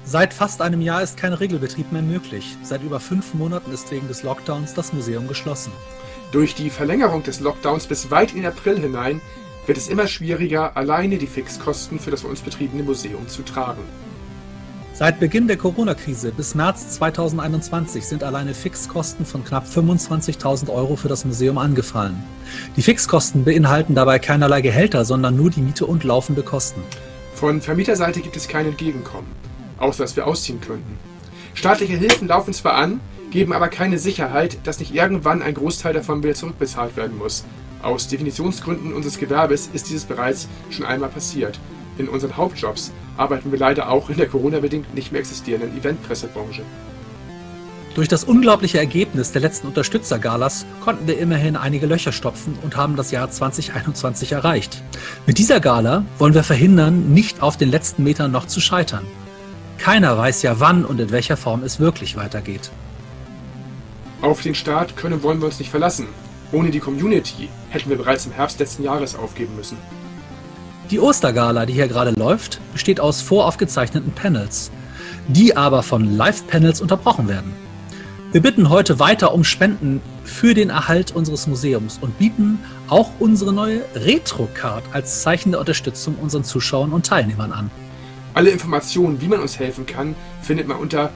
Seit fast einem Jahr ist kein Regelbetrieb mehr möglich. Seit über 5 Monaten ist wegen des Lockdowns das Museum geschlossen. Durch die Verlängerung des Lockdowns bis weit in den April hinein wird es immer schwieriger, alleine die Fixkosten für das von uns betriebene Museum zu tragen. Seit Beginn der Corona-Krise bis März 2021 sind alleine Fixkosten von knapp 25.000 Euro für das Museum angefallen. Die Fixkosten beinhalten dabei keinerlei Gehälter, sondern nur die Miete und laufende Kosten. Von Vermieterseite gibt es kein Entgegenkommen, außer dass wir ausziehen könnten. Staatliche Hilfen laufen zwar an, geben aber keine Sicherheit, dass nicht irgendwann ein Großteil davon wieder zurückbezahlt werden muss. Aus Definitionsgründen unseres Gewerbes ist dieses bereits schon einmal passiert. In unseren Hauptjobs arbeiten wir leider auch in der Corona-bedingt nicht mehr existierenden Eventpressebranche. Durch das unglaubliche Ergebnis der letzten Unterstützergalas konnten wir immerhin einige Löcher stopfen und haben das Jahr 2021 erreicht. Mit dieser Gala wollen wir verhindern, nicht auf den letzten Metern noch zu scheitern. Keiner weiß ja, wann und in welcher Form es wirklich weitergeht. Auf den Start können und wollen wir uns nicht verlassen. Ohne die Community hätten wir bereits im Herbst letzten Jahres aufgeben müssen. Die Ostergala, die hier gerade läuft, besteht aus voraufgezeichneten Panels, die aber von Live-Panels unterbrochen werden. Wir bitten heute weiter um Spenden für den Erhalt unseres Museums und bieten auch unsere neue Retro-Card als Zeichen der Unterstützung unseren Zuschauern und Teilnehmern an. Alle Informationen, wie man uns helfen kann, findet man unter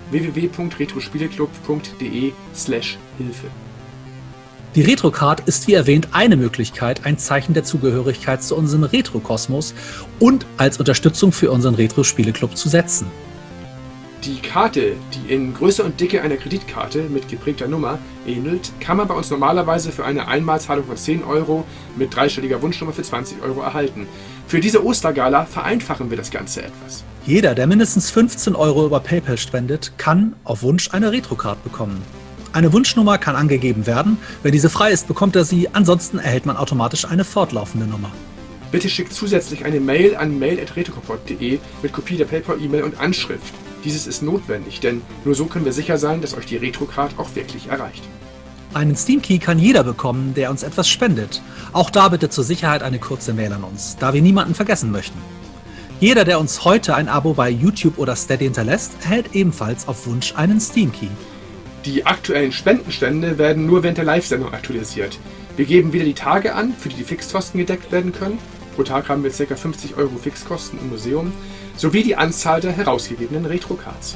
www.retrospieleclub.de/Hilfe. Die Retro-Card ist wie erwähnt eine Möglichkeit, ein Zeichen der Zugehörigkeit zu unserem Retro-Kosmos und als Unterstützung für unseren Retro-Spiele-Club zu setzen. Die Karte, die in Größe und Dicke einer Kreditkarte mit geprägter Nummer ähnelt, kann man bei uns normalerweise für eine Einmalzahlung von 10 Euro mit dreistelliger Wunschnummer für 20 Euro erhalten. Für diese Ostergala vereinfachen wir das Ganze etwas. Jeder, der mindestens 15 Euro über PayPal spendet, kann auf Wunsch eine Retro-Card bekommen. Eine Wunschnummer kann angegeben werden. Wenn diese frei ist, bekommt er sie. Ansonsten erhält man automatisch eine fortlaufende Nummer. Bitte schickt zusätzlich eine Mail an mail@retrokompott.de mit Kopie der PayPal-E-Mail und Anschrift. Dieses ist notwendig, denn nur so können wir sicher sein, dass euch die Retro-Card auch wirklich erreicht. Einen Steam-Key kann jeder bekommen, der uns etwas spendet. Auch da bitte zur Sicherheit eine kurze Mail an uns, da wir niemanden vergessen möchten. Jeder, der uns heute ein Abo bei YouTube oder Steady hinterlässt, erhält ebenfalls auf Wunsch einen Steam-Key. Die aktuellen Spendenstände werden nur während der Live-Sendung aktualisiert. Wir geben wieder die Tage an, für die die Fixkosten gedeckt werden können. Pro Tag haben wir ca. 50 Euro Fixkosten im Museum, sowie die Anzahl der herausgegebenen Retro-Cards.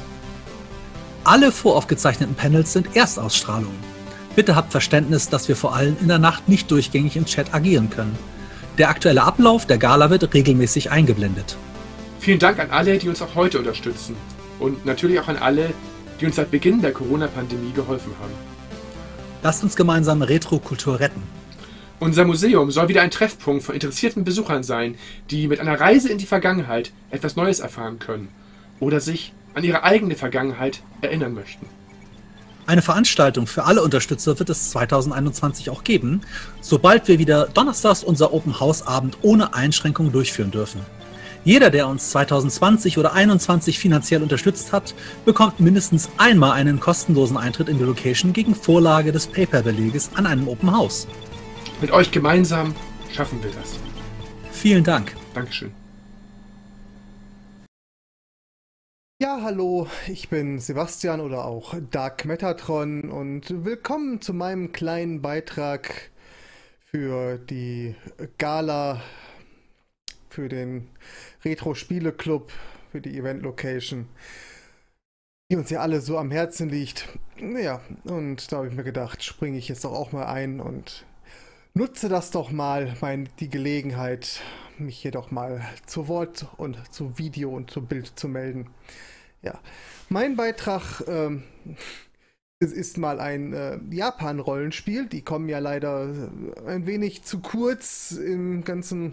Alle voraufgezeichneten Panels sind Erstausstrahlungen. Bitte habt Verständnis, dass wir vor allem in der Nacht nicht durchgängig im Chat agieren können. Der aktuelle Ablauf der Gala wird regelmäßig eingeblendet. Vielen Dank an alle, die uns auch heute unterstützen. Und natürlich auch an alle, die uns seit Beginn der Corona-Pandemie geholfen haben. Lasst uns gemeinsam Retro-Kultur retten. Unser Museum soll wieder ein Treffpunkt von interessierten Besuchern sein, die mit einer Reise in die Vergangenheit etwas Neues erfahren können oder sich an ihre eigene Vergangenheit erinnern möchten. Eine Veranstaltung für alle Unterstützer wird es 2021 auch geben, sobald wir wieder donnerstags unser Open-House-Abend ohne Einschränkung durchführen dürfen. Jeder, der uns 2020 oder 2021 finanziell unterstützt hat, bekommt mindestens einmal einen kostenlosen Eintritt in die Location gegen Vorlage des PayPal-Beleges an einem Open House. Mit euch gemeinsam schaffen wir das. Vielen Dank. Dankeschön. Ja, hallo, ich bin Sebastian oder auch Dark Metatron und willkommen zu meinem kleinen Beitrag für die Gala, für den Retro-Spiele-Club, für die Event-Location, die uns ja alle so am Herzen liegt. Ja, und da habe ich mir gedacht, springe ich jetzt doch auch mal ein und nutze das doch mal, die Gelegenheit, mich hier doch mal zu Wort und zu Video und zu Bild zu melden. Ja, mein Beitrag ist mal ein Japan-Rollenspiel. Die kommen ja leider ein wenig zu kurz im ganzen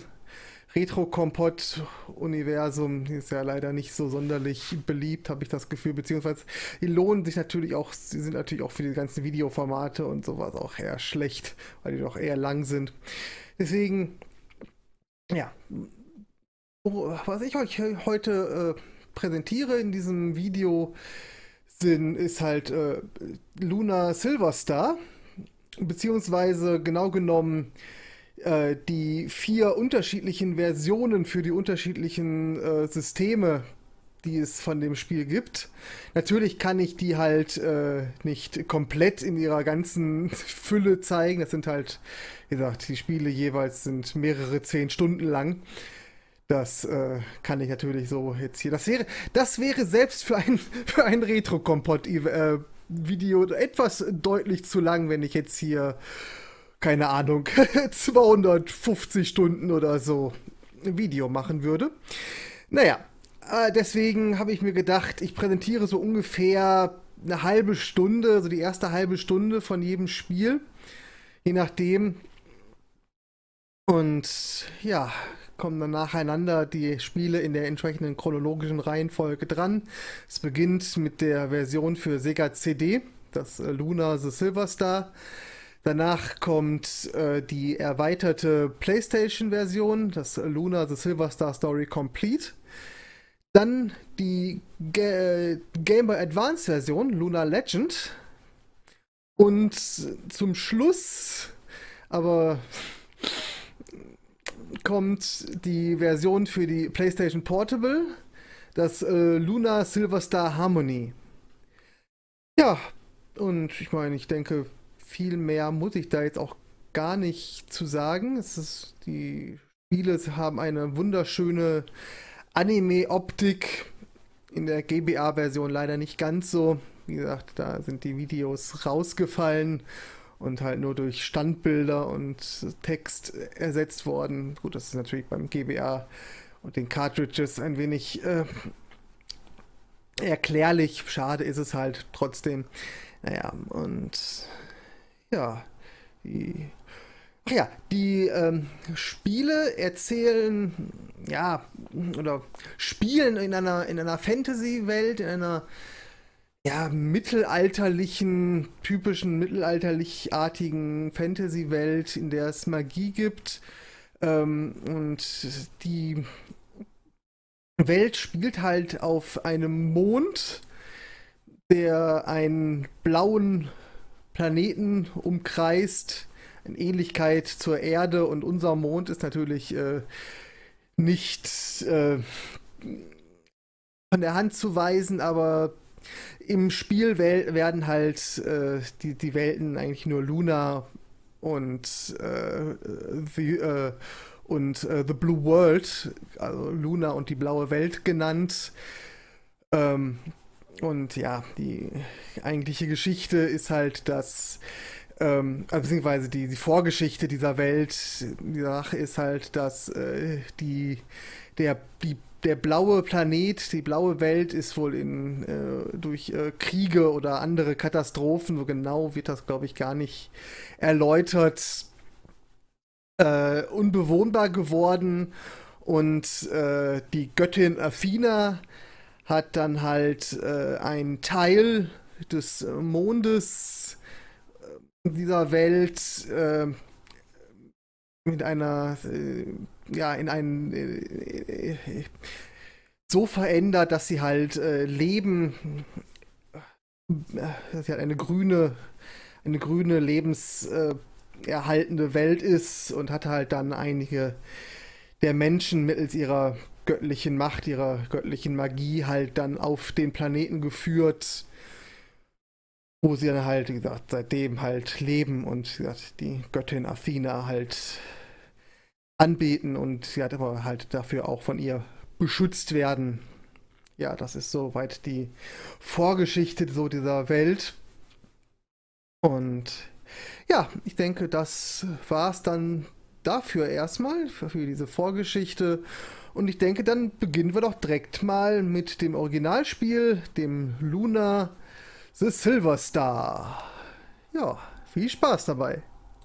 Retro-Kompott-Universum. Ist ja leider nicht so sonderlich beliebt, habe ich das Gefühl, beziehungsweise die lohnen sich natürlich auch, sie sind natürlich auch für die ganzen Videoformate und sowas auch eher schlecht, weil die doch eher lang sind. Deswegen, ja, was ich euch heute präsentiere in diesem Video ist halt Lunar Silver Star, beziehungsweise genau genommen die 4 unterschiedlichen Versionen für die unterschiedlichen Systeme, die es von dem Spiel gibt. Natürlich kann ich die halt nicht komplett in ihrer ganzen Fülle zeigen. Das sind halt, wie gesagt, die Spiele jeweils sind mehrere 10 Stunden lang. Das kann ich natürlich so jetzt hier. Das wäre selbst für ein Retro-Kompott-Video etwas deutlich zu lang, wenn ich jetzt hier, keine Ahnung, 250 Stunden oder so ein Video machen würde. Naja, deswegen habe ich mir gedacht, ich präsentiere so ungefähr eine halbe Stunde, so die erste halbe Stunde von jedem Spiel, je nachdem. Und ja, kommen dann nacheinander die Spiele in der entsprechenden chronologischen Reihenfolge dran. Es beginnt mit der Version für Sega CD, das Luna the Silver Star. Danach kommt die erweiterte PlayStation-Version, das Luna the Silver Star Story Complete. Dann die Game Boy Advance-Version, Luna Legend. Und zum Schluss, aber kommt die Version für die PlayStation Portable, das Luna Silver Star Harmony. Ja, und ich meine, ich denke, viel mehr muss ich da jetzt auch gar nicht zu sagen. Die Spiele haben eine wunderschöne Anime-Optik. In der GBA-Version leider nicht ganz so. Wie gesagt, da sind die Videos rausgefallen und halt nur durch Standbilder und Text ersetzt worden. Gut, das ist natürlich beim GBA und den Cartridges ein wenig erklärlich. Schade ist es halt trotzdem. Naja, und ja, die Spiele erzählen, ja, oder spielen in einer Fantasy-Welt, in einer typischen mittelalterlichartigen Fantasy-Welt, in der es Magie gibt. Und die Welt spielt halt auf einem Mond, der einen blauen Planeten umkreist. In Ähnlichkeit zur Erde, und unser Mond ist natürlich nicht von der Hand zu weisen, aber im Spiel werden halt die Welten eigentlich nur Luna und The Blue World, also Luna und die blaue Welt genannt. Und ja, die eigentliche Geschichte ist halt, dass beziehungsweise die Vorgeschichte dieser Welt, die Sache ist halt, dass der blaue Planet, die blaue Welt ist wohl durch Kriege oder andere Katastrophen, so genau wird das, glaube ich, gar nicht erläutert, unbewohnbar geworden, und die Göttin Athena hat dann halt einen Teil des Mondes dieser Welt mit einer so verändert, dass sie halt dass sie halt eine grüne lebenserhaltende Welt ist, und hat halt dann einige der Menschen mittels ihrer göttlichen Macht, ihrer göttlichen Magie halt dann auf den Planeten geführt, wo sie dann halt, wie gesagt, seitdem halt leben und, wie gesagt, die Göttin Athena halt anbeten, und sie hat aber halt dafür auch von ihr beschützt werden. Ja, das ist soweit die Vorgeschichte so dieser Welt. Und ja, ich denke, das war's dann dafür erstmal, für diese Vorgeschichte. Und ich denke, dann beginnen wir doch direkt mal mit dem Originalspiel, dem Luna the Silver Star. Ja, viel Spaß dabei.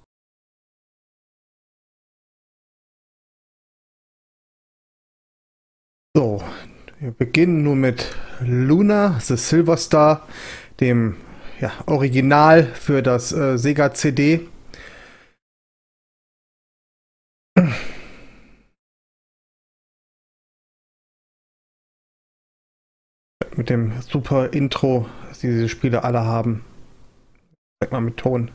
So, wir beginnen nun mit Luna the Silver Star, dem Original für das Sega CD. Mit dem super Intro, das diese Spiele alle haben. Sag mal mit Ton.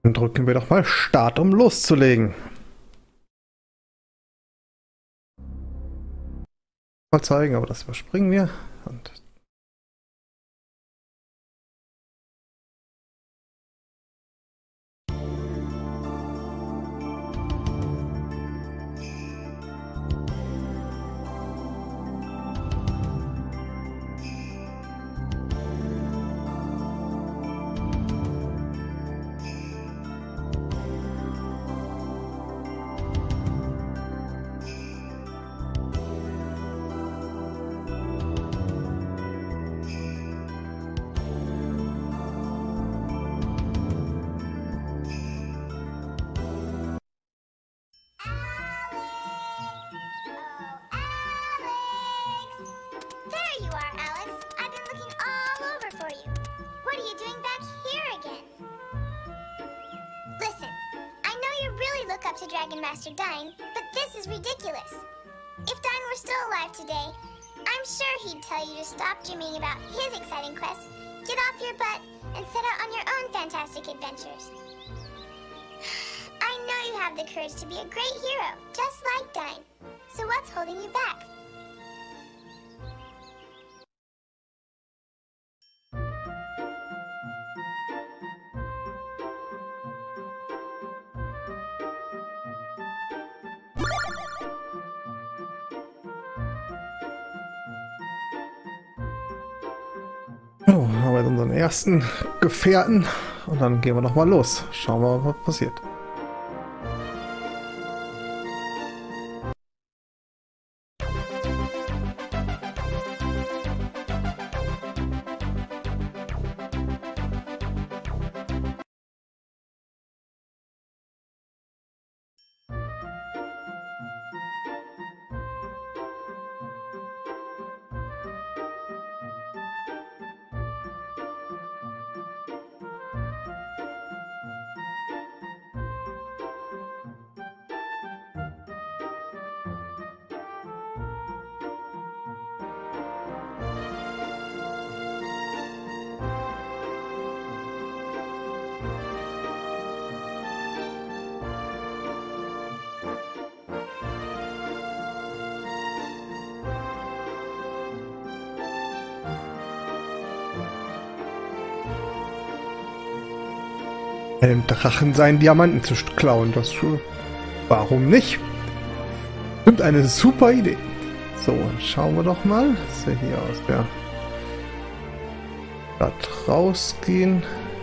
Dann drücken wir doch mal Start, um loszulegen. Mal zeigen, aber das überspringen wir. Und There you are, Alex. I've been looking all over for you. What are you doing back here again? Listen, I know you really look up to Dragon Master Dyne, but this is ridiculous. If Dyne were still alive today, I'm sure he'd tell you to stop dreaming about his exciting quest, get off your butt, and set out on your own fantastic adventures. I know you have the courage to be a great hero, just like Dyne. So what's holding you back? so, haben wir jetzt unseren ersten Gefährten und dann gehen wir noch mal los. Schauen wir mal, was passiert. Einem Drachen seinen Diamanten zu klauen. Das, warum nicht? Stimmt, eine super Idee. So, schauen wir doch mal, dass wir hier aus der Stadt rausgehen.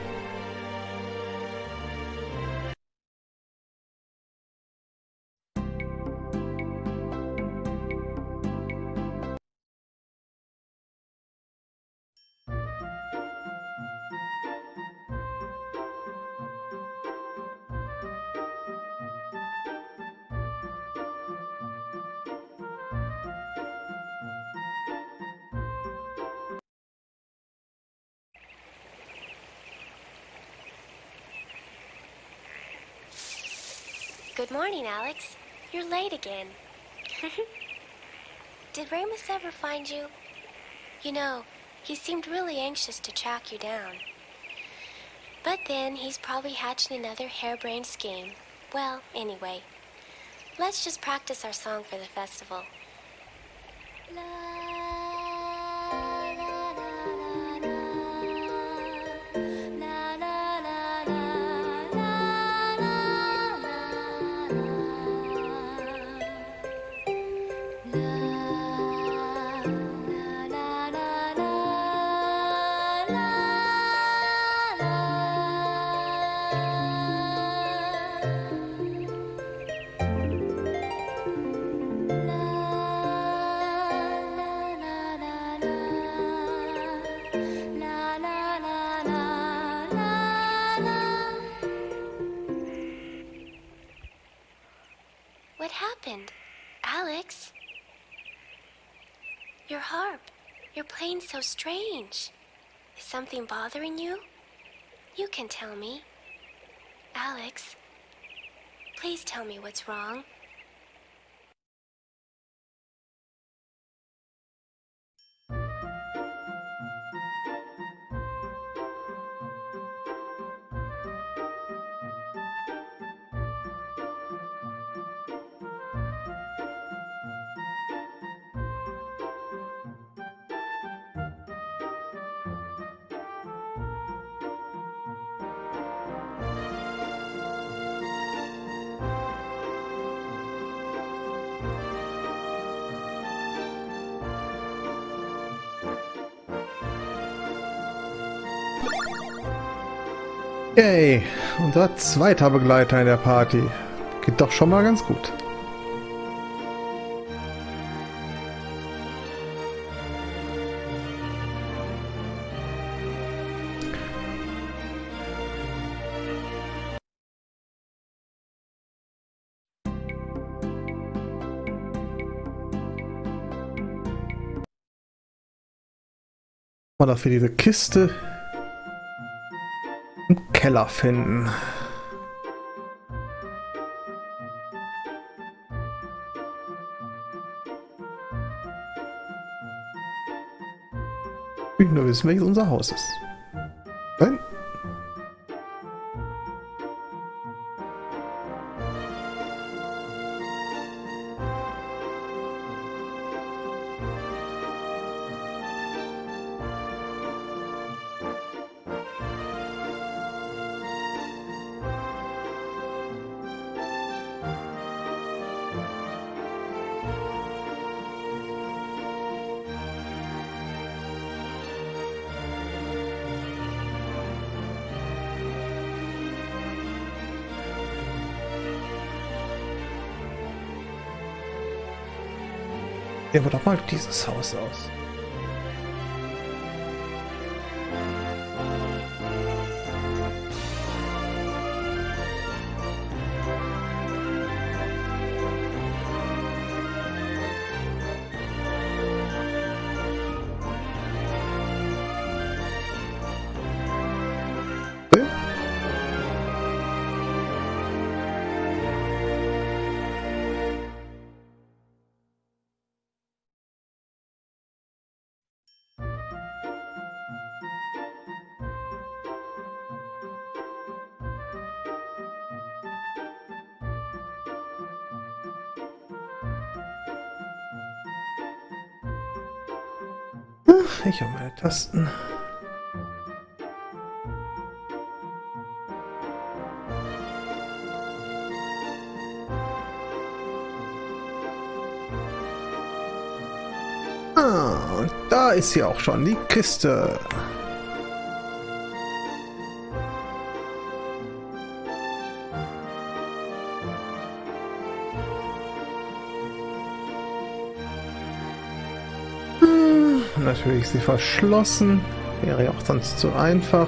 Good morning, Alex. You're late again. Did Ramus ever find you? You know, he seemed really anxious to track you down. But then he's probably hatching another harebrained scheme. Well, anyway, let's just practice our song for the festival. La, la, la, la, la, la, la, la, What happened? Alex? Your harp. You're playing so strange. Is something bothering you? You can tell me. Alex, please tell me what's wrong. Yay, unser zweiter Begleiter in der Party. Geht doch schon mal ganz gut. Mal dafür diese Kiste im Keller finden. Ich will nur wissen, welches unser Haus ist. Nein? Ja, aber doch mal dieses Haus aus. Ich habe meine Tasten. Und da ist sie auch schon, die Kiste. Natürlich ist sie verschlossen. Wäre ja auch sonst zu einfach.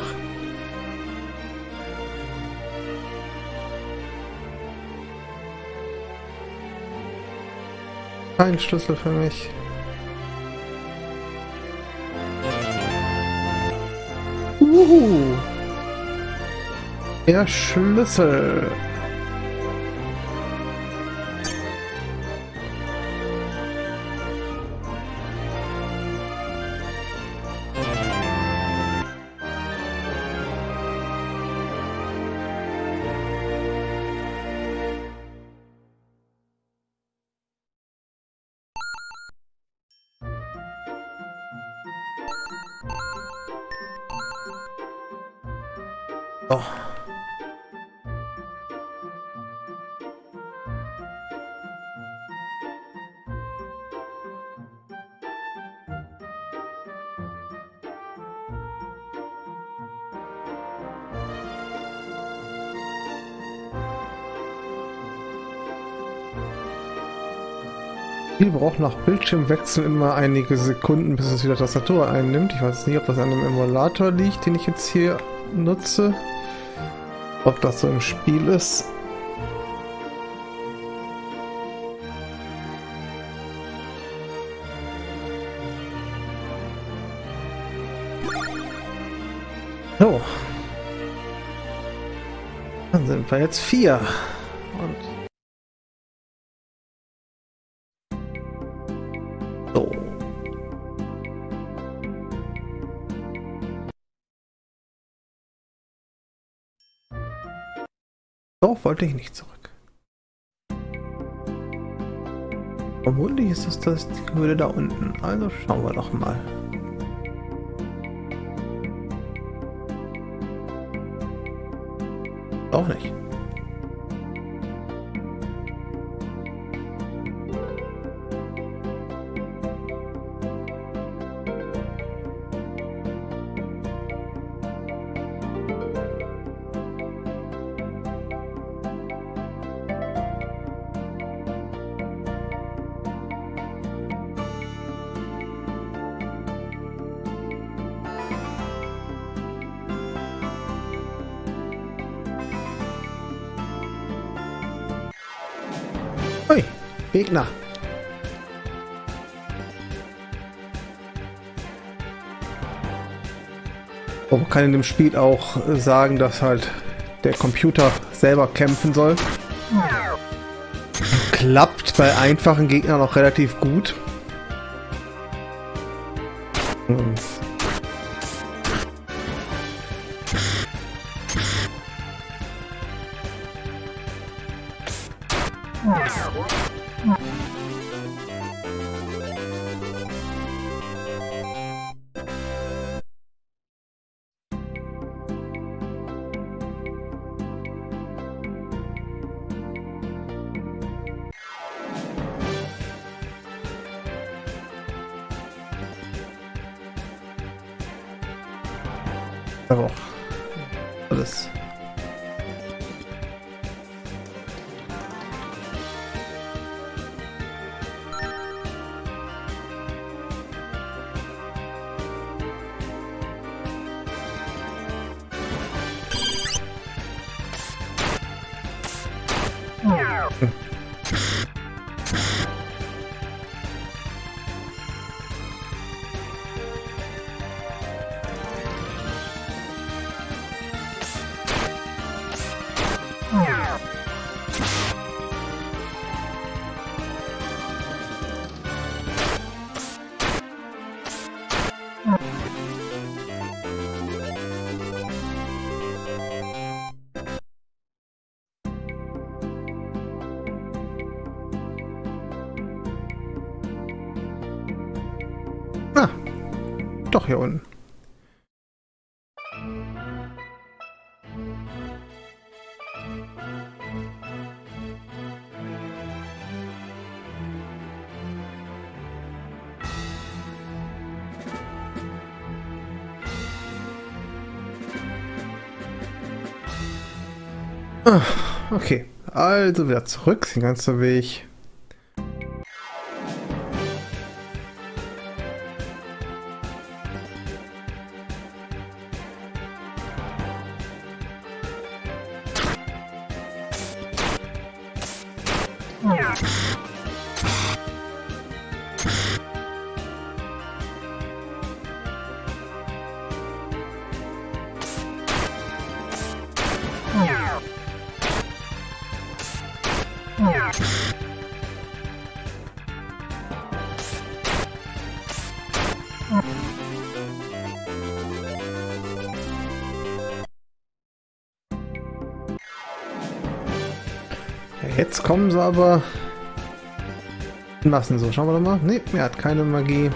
Kein Schlüssel für mich. Der Schlüssel. Oh. Spiel braucht nach Bildschirmwechsel immer einige Sekunden, bis es wieder Tastatur einnimmt. Ich weiß nicht, ob das an einem Emulator liegt, den ich jetzt hier nutze. Ob das so im Spiel ist. So. Dann sind wir jetzt 4. Und so. Doch, wollte ich nicht zurück. Vermutlich ist es das die Höhle da unten. Also schauen wir doch mal. Auch nicht. Gegner. Oh, man kann in dem Spiel auch sagen, dass halt der Computer selber kämpfen soll. Klappt bei einfachen Gegnern auch relativ gut. Aber auch alles. Ah, doch hier unten. Ah, okay, also wieder zurück, den ganzen Weg. Jetzt kommen sie aber in Massen. So, schauen wir doch mal. Ne, er hat keine Magie.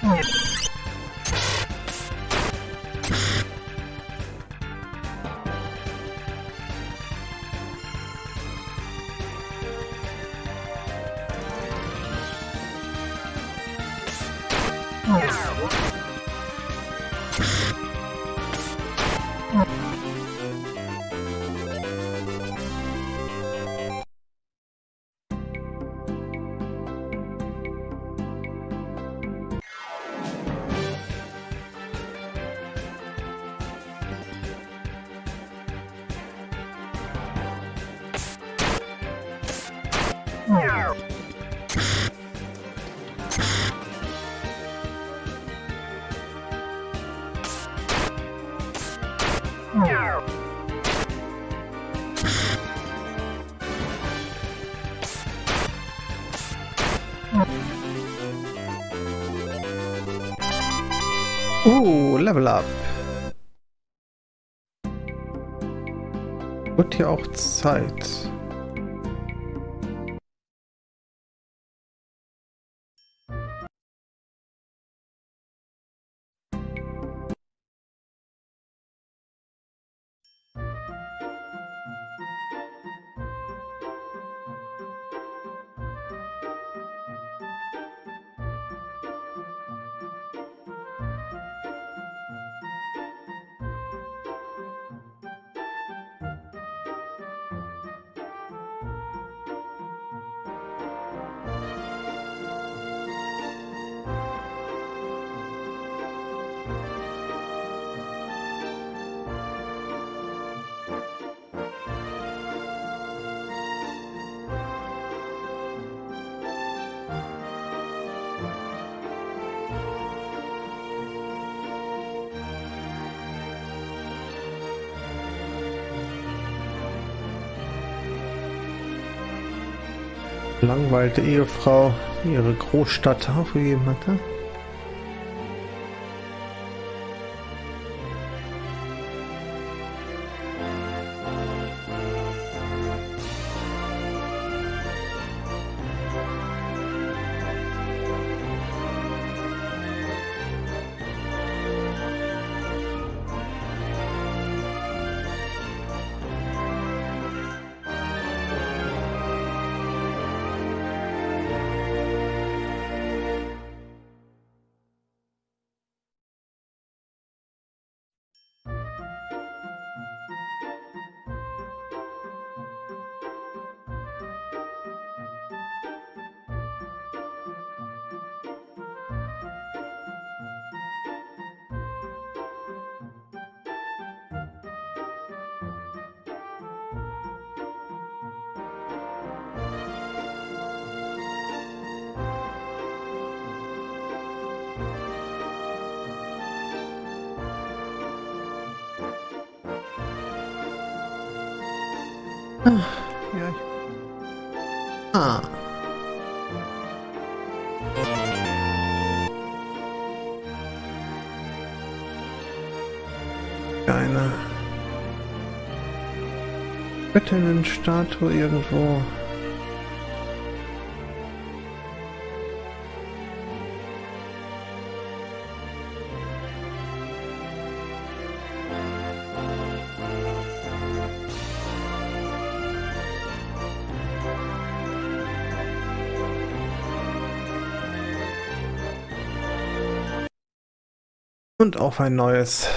Level up. Wird hier auch Zeit. Langweilte Ehefrau ihre Großstadt aufgegeben hatte. Ja. Eine Göttinnenstatue irgendwo. Und auf ein neues.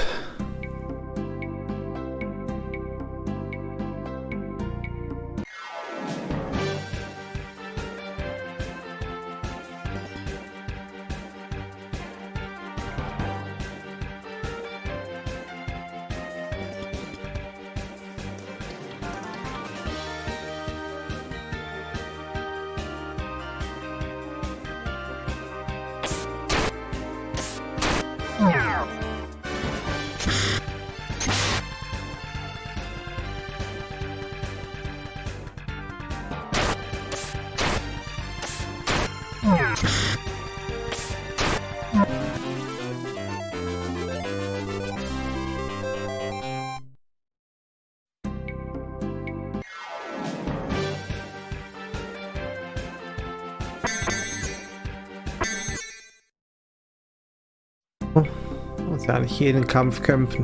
Muss ja nicht jeden Kampf kämpfen.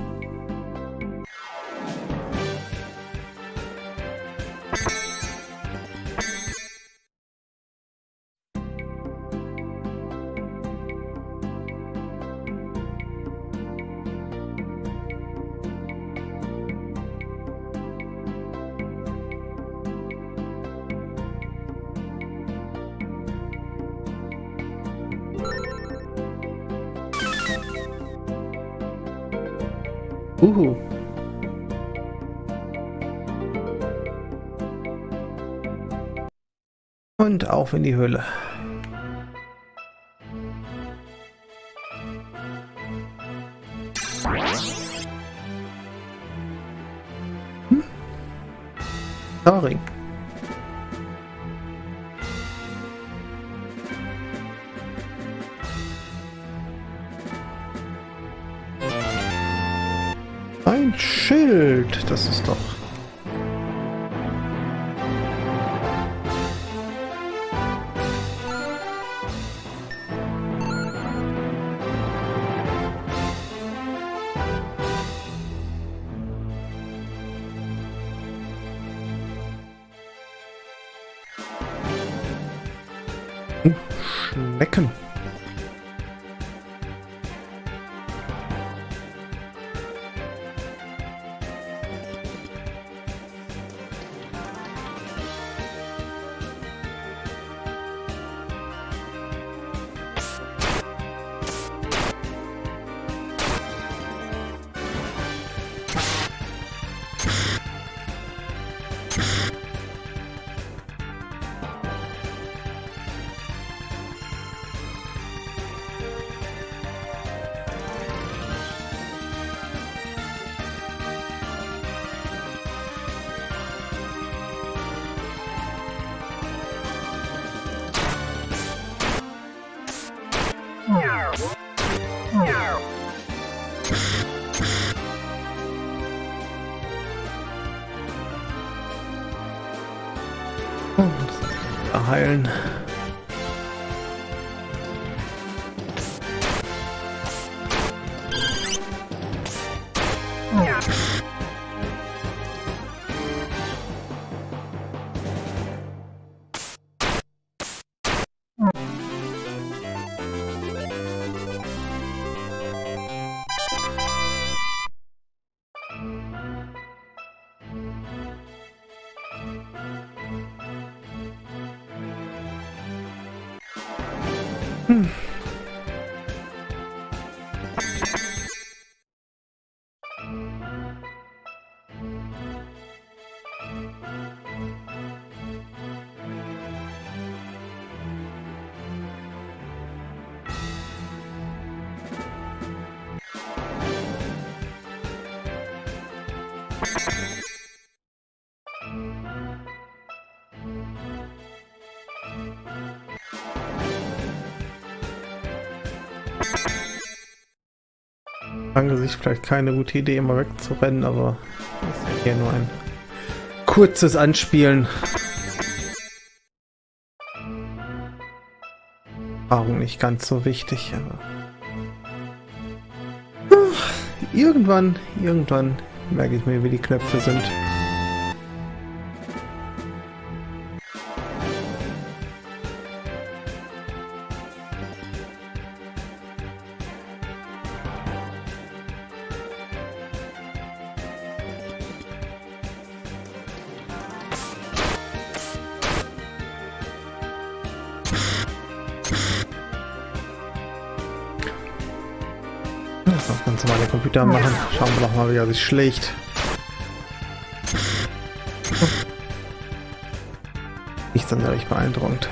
Und auf in die Höhle. Sorry. Ein Schild, das ist doch. Schnecken. Heilen. Angesichts vielleicht keine gute Idee, immer wegzurennen, aber das ist ja hier nur ein kurzes Anspielen. Erfahrung nicht ganz so wichtig, aber irgendwann merke ich mir, wie die Knöpfe sind. Das kannst du mal den Computer machen. Schauen wir doch mal, wie er sich schlägt. Nicht sonderlich beeindruckend.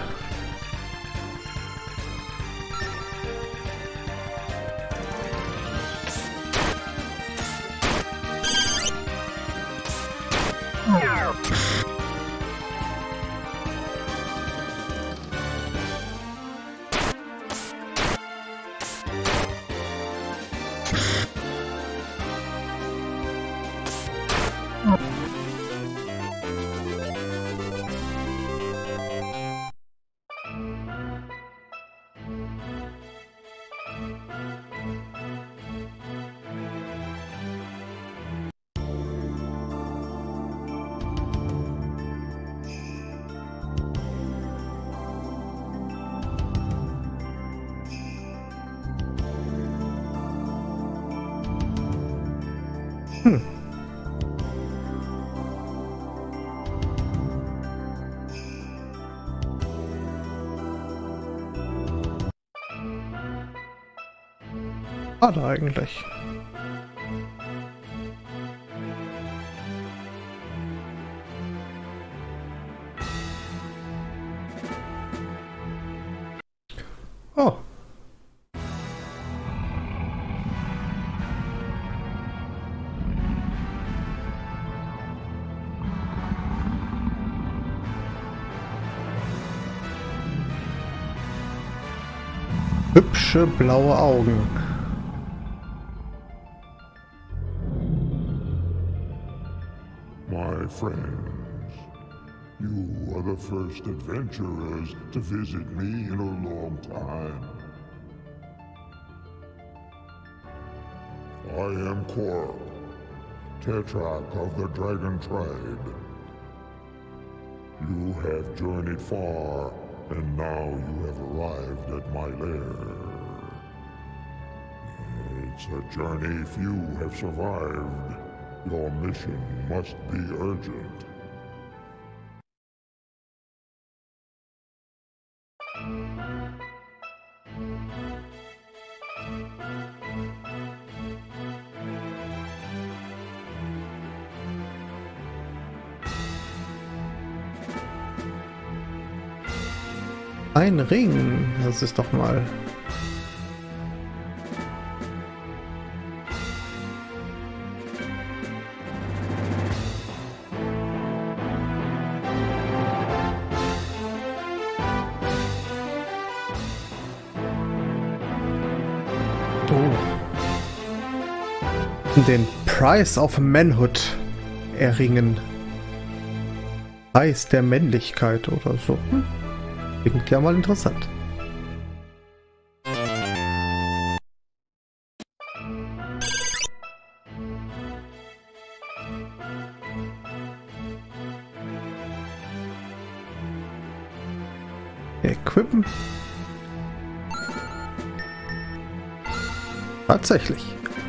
Schade eigentlich. Oh. Hübsche blaue Augen. My friends, you are the first adventurers to visit me in a long time. I am Quark, Tetrarch of the Dragon Tribe. You have journeyed far, and now you have arrived at my lair. It's a journey few have survived. Your mission must be urgent. Ein Ring, das ist doch mal. Den Price of Manhood erringen. Preis der Männlichkeit oder so. Klingt ja mal interessant. Equippen. Tatsächlich.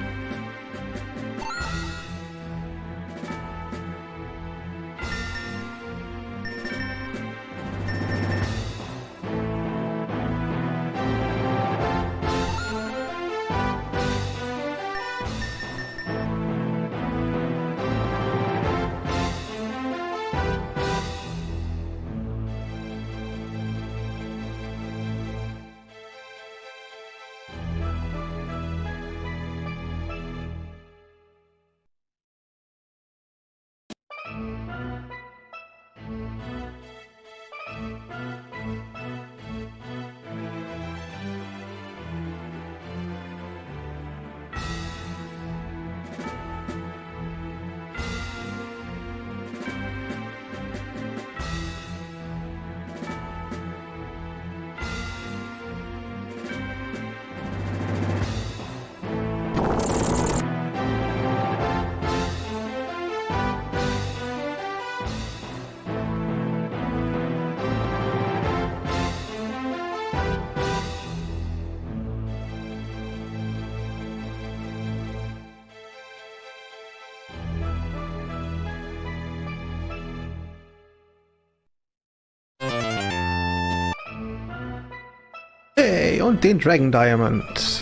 Hey, und den Dragon Diamond.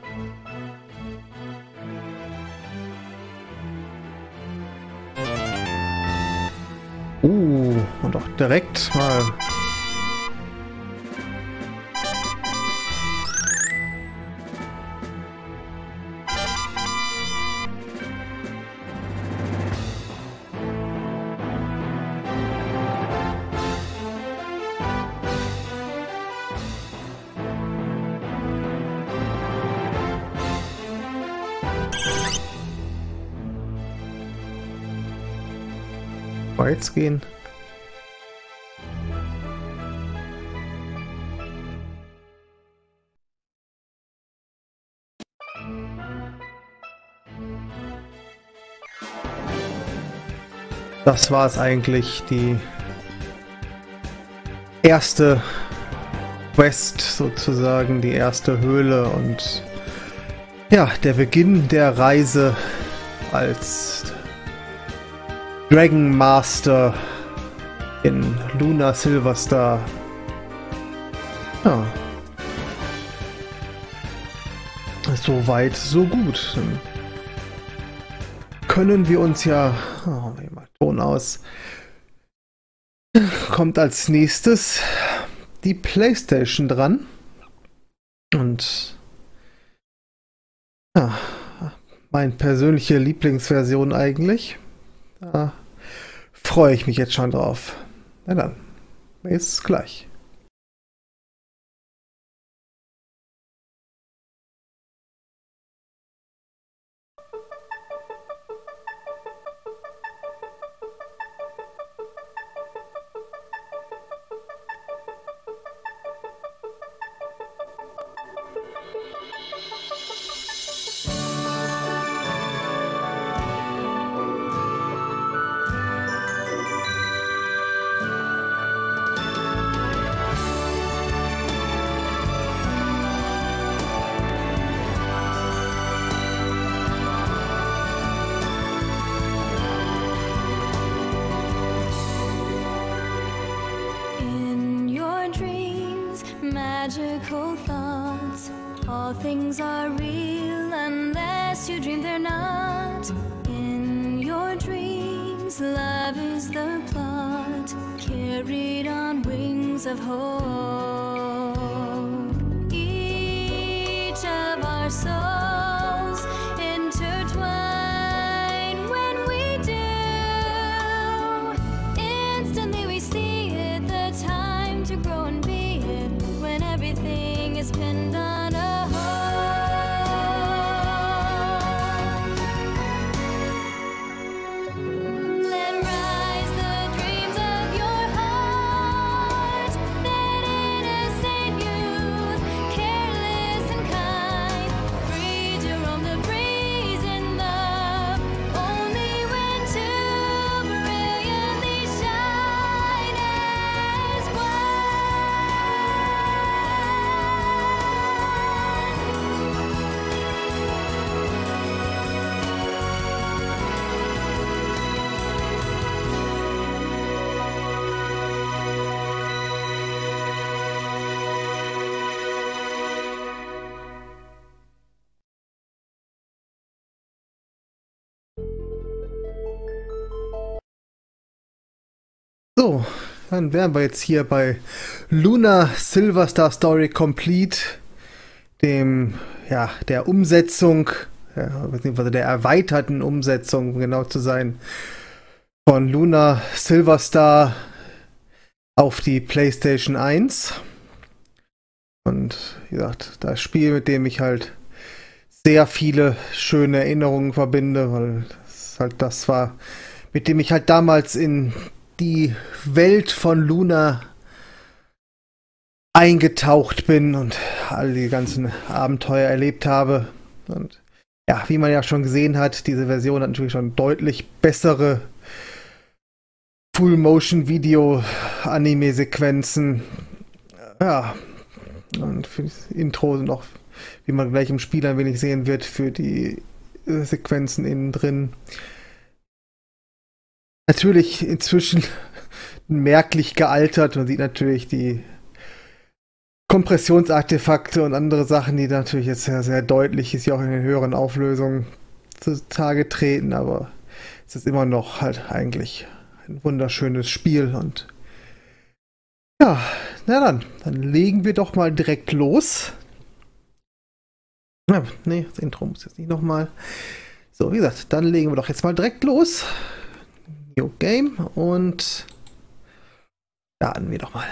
Und auch direkt mal. Jetzt gehen. Das war es eigentlich, die erste Quest sozusagen, die erste Höhle und ja, der Beginn der Reise als Dragon Master in Lunar Silverstar. Ja. So weit, so gut. Dann können wir uns ja... Oh, mal Ton aus. Kommt als nächstes die PlayStation dran. Und... Ja, meine persönliche Lieblingsversion eigentlich. Da freue ich mich jetzt schon drauf. Na dann, bis gleich. Magical thoughts, all things are real unless you dream they're not. In your dreams, love is the plot, carried on wings of hope. Each of our souls intertwine when we do. Instantly we see it, the time to grow and be it, when everything is pinned on a hold. Let rise the dreams of your heart, that innocent youth, careless and kind, free to roam the breeze in love, only when two brilliantly shine as one. So, dann wären wir jetzt hier bei Luna Silver Star Story Complete, dem, ja, der Umsetzung, beziehungsweise der erweiterten Umsetzung, um genau zu sein, von Luna Silver Star auf die PlayStation 1. Und wie gesagt, das Spiel, mit dem ich halt sehr viele schöne Erinnerungen verbinde, weil es halt das war, mit dem ich halt damals in die Welt von Luna eingetaucht bin und all die ganzen Abenteuer erlebt habe. Und ja, wie man ja schon gesehen hat, diese Version hat natürlich schon deutlich bessere Full-Motion-Video-Anime-Sequenzen. Ja, und für das Intro sind auch, wie man gleich im Spiel ein wenig sehen wird, für die Sequenzen innen drin. Natürlich inzwischen merklich gealtert. Man sieht natürlich die Kompressionsartefakte und andere Sachen, die natürlich jetzt sehr, sehr deutlich ist, ja auch in den höheren Auflösungen zutage treten, aber es ist immer noch halt eigentlich ein wunderschönes Spiel. Und ja, na dann legen wir doch mal direkt los. Ne, das Intro muss jetzt nicht nochmal. So, wie gesagt, dann legen wir doch jetzt mal direkt los. New Game und starten wir doch mal.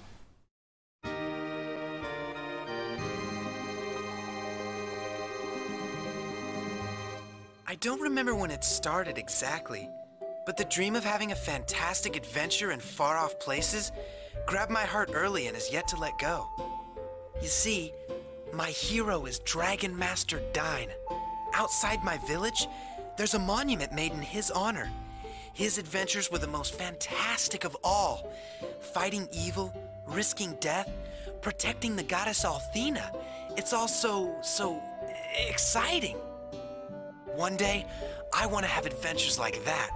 I don't remember when it started exactly, but the dream of having a fantastic adventure in far-off places grabbed my heart early and has yet to let go. You see, my hero is Dragon Master Dyne. Outside my village, there's a monument made in his honor. His adventures were the most fantastic of all, fighting evil, risking death, protecting the goddess Althena. It's all so exciting. One day, I want to have adventures like that.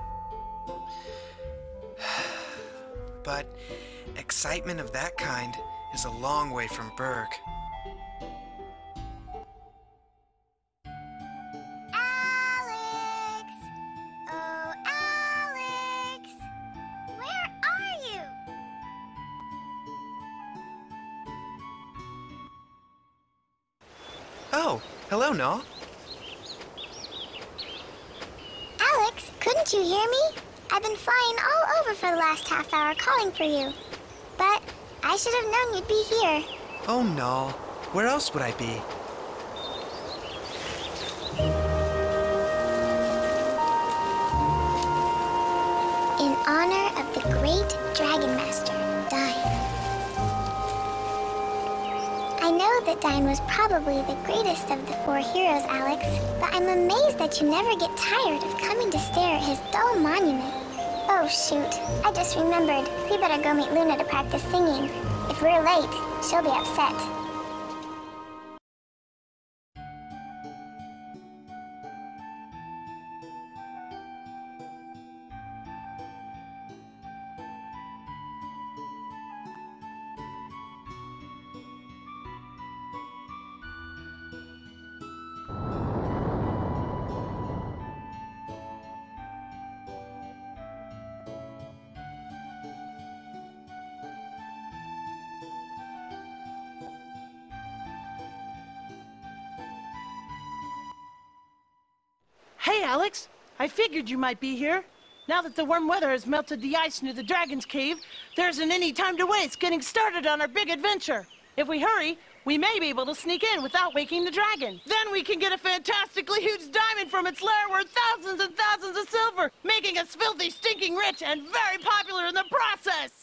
But excitement of that kind is a long way from Berg. Oh, hello, Nall. Alex, couldn't you hear me? I've been flying all over for the last half hour calling for you. But I should have known you'd be here. Oh, Nall. Where else would I be? In honor of the great Dragon Master, Dyne. I know that Dyne was probably the greatest of the 4 heroes, Alex, but I'm amazed that you never get tired of coming to stare at his dull monument. Oh, shoot. I just remembered. We better go meet Luna to practice singing. If we're late, she'll be upset. Hey, Alex. I figured you might be here. Now that the warm weather has melted the ice near the Dragon's Cave, there isn't any time to waste getting started on our big adventure. If we hurry, we may be able to sneak in without waking the dragon. Then we can get a fantastically huge diamond from its lair worth thousands and thousands of silver, making us filthy, stinking rich and very popular in the process.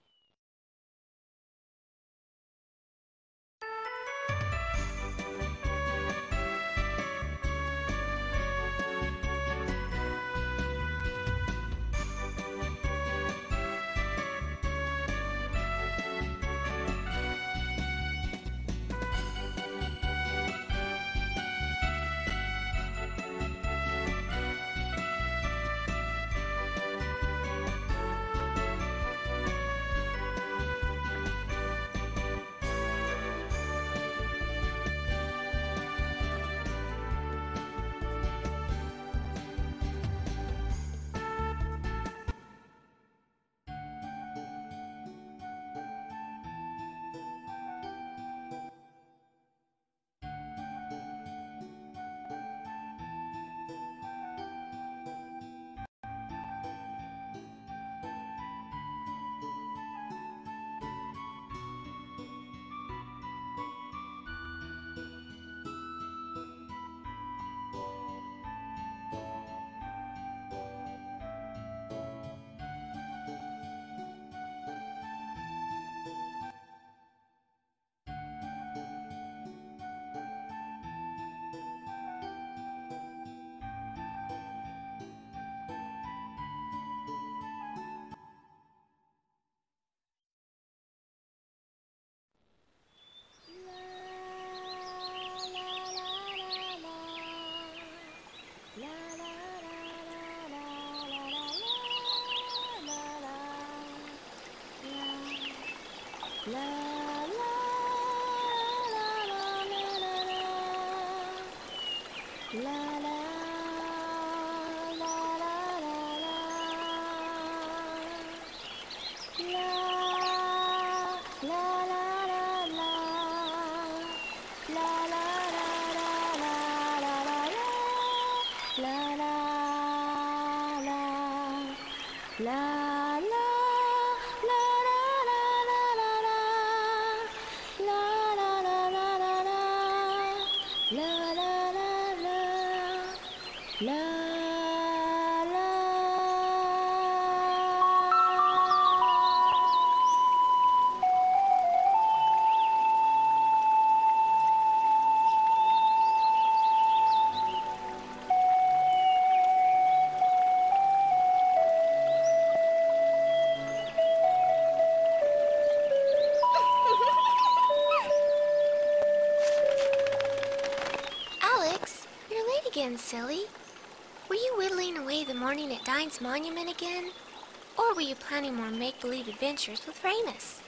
Silly. Were you whittling away the morning at Dyne's monument again? Or were you planning more make-believe adventures with Ramus?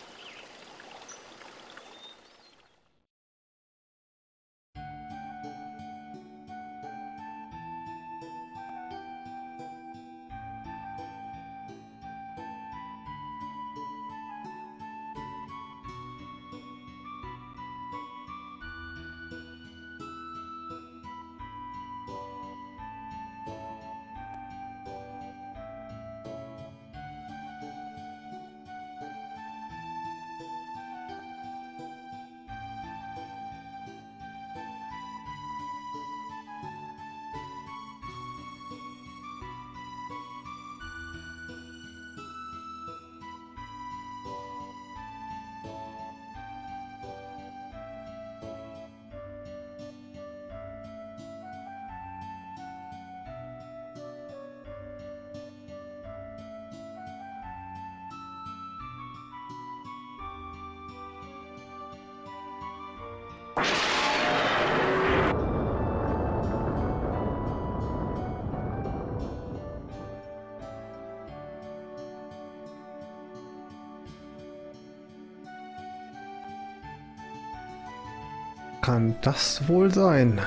kann das wohl sein?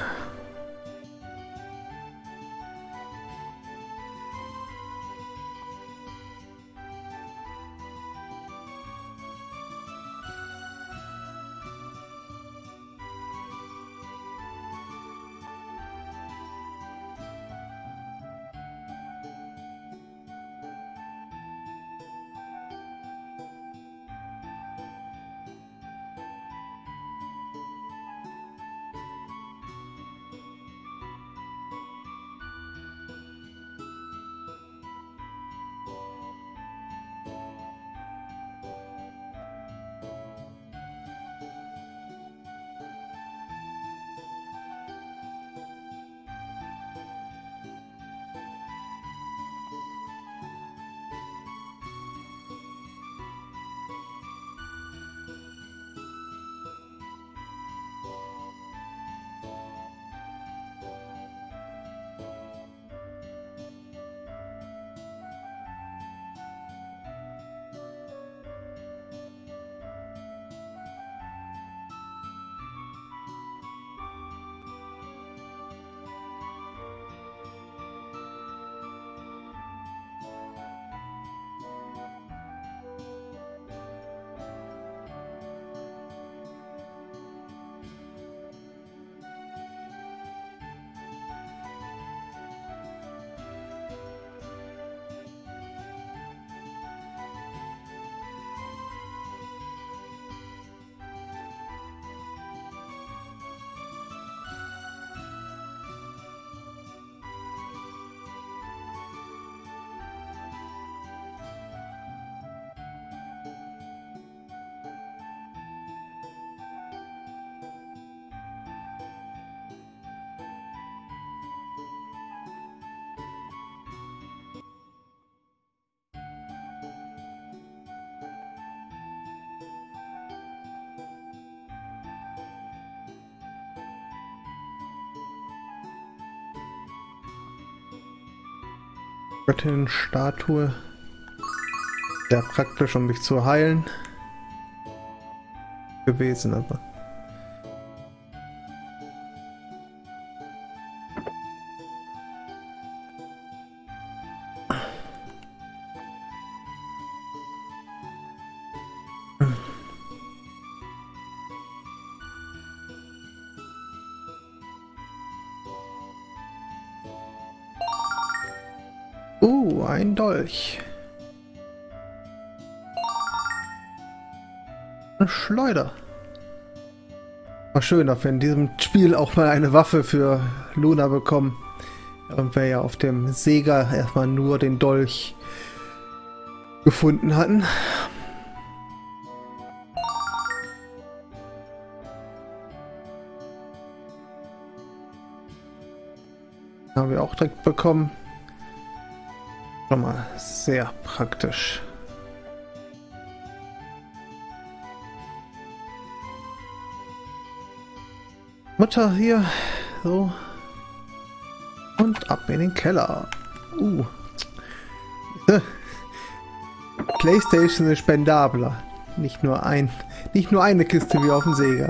Göttin-Statue. Sehr praktisch, um mich zu heilen. Gewesen, aber. Ein Dolch. Eine Schleuder. War schön, dass wir in diesem Spiel auch mal eine Waffe für Luna bekommen. Und wir ja auf dem Sega erstmal nur den Dolch gefunden hatten. Haben wir auch direkt bekommen. Schon mal sehr praktisch. Mutter hier, so. Und ab in den Keller. PlayStation ist spendabler. Nicht nur eine Kiste wie auf dem Sega.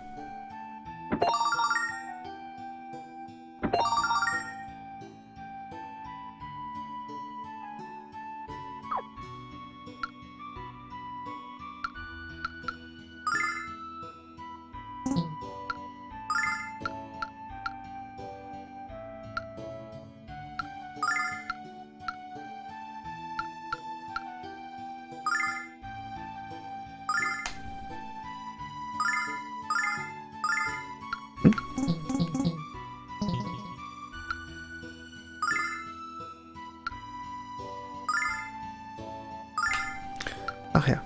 Ach ja.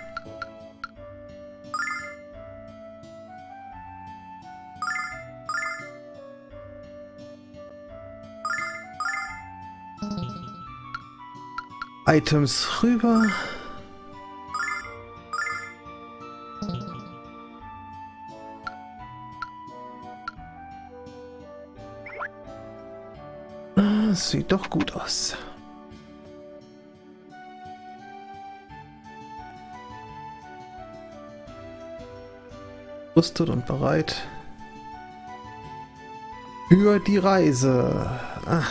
Items rüber. Sieht doch gut aus. Rüstet und bereit. Für die Reise. Ah.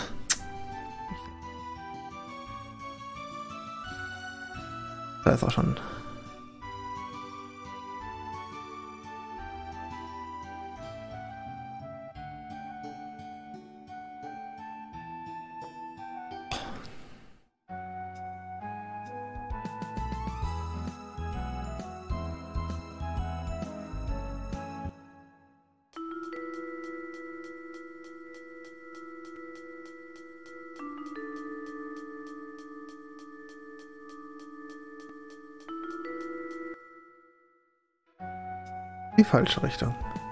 Da ist auch schon. Die falsche Richtung.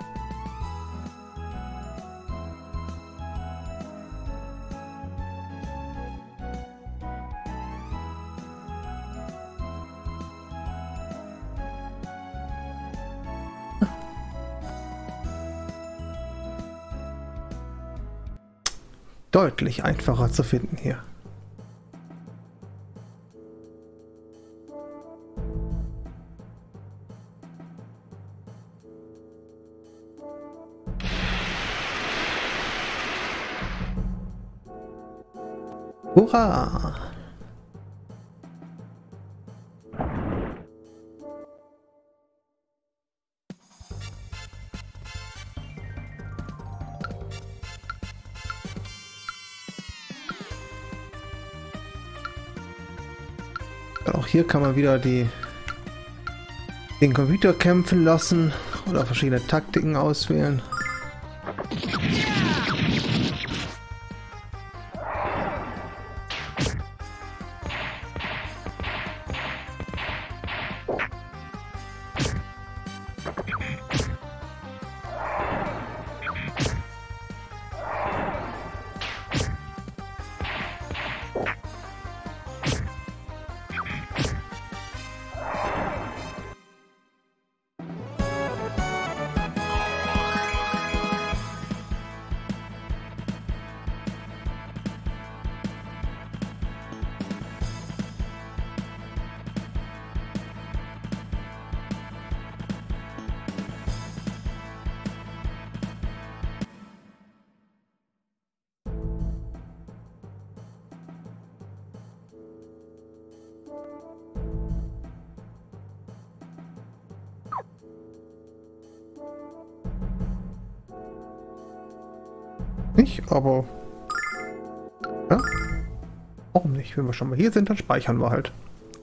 Deutlich einfacher zu finden hier. Hurra! Auch hier kann man wieder den Computer kämpfen lassen oder verschiedene Taktiken auswählen. Nicht, aber ja, warum nicht? Wenn wir schon mal hier sind, dann speichern wir halt.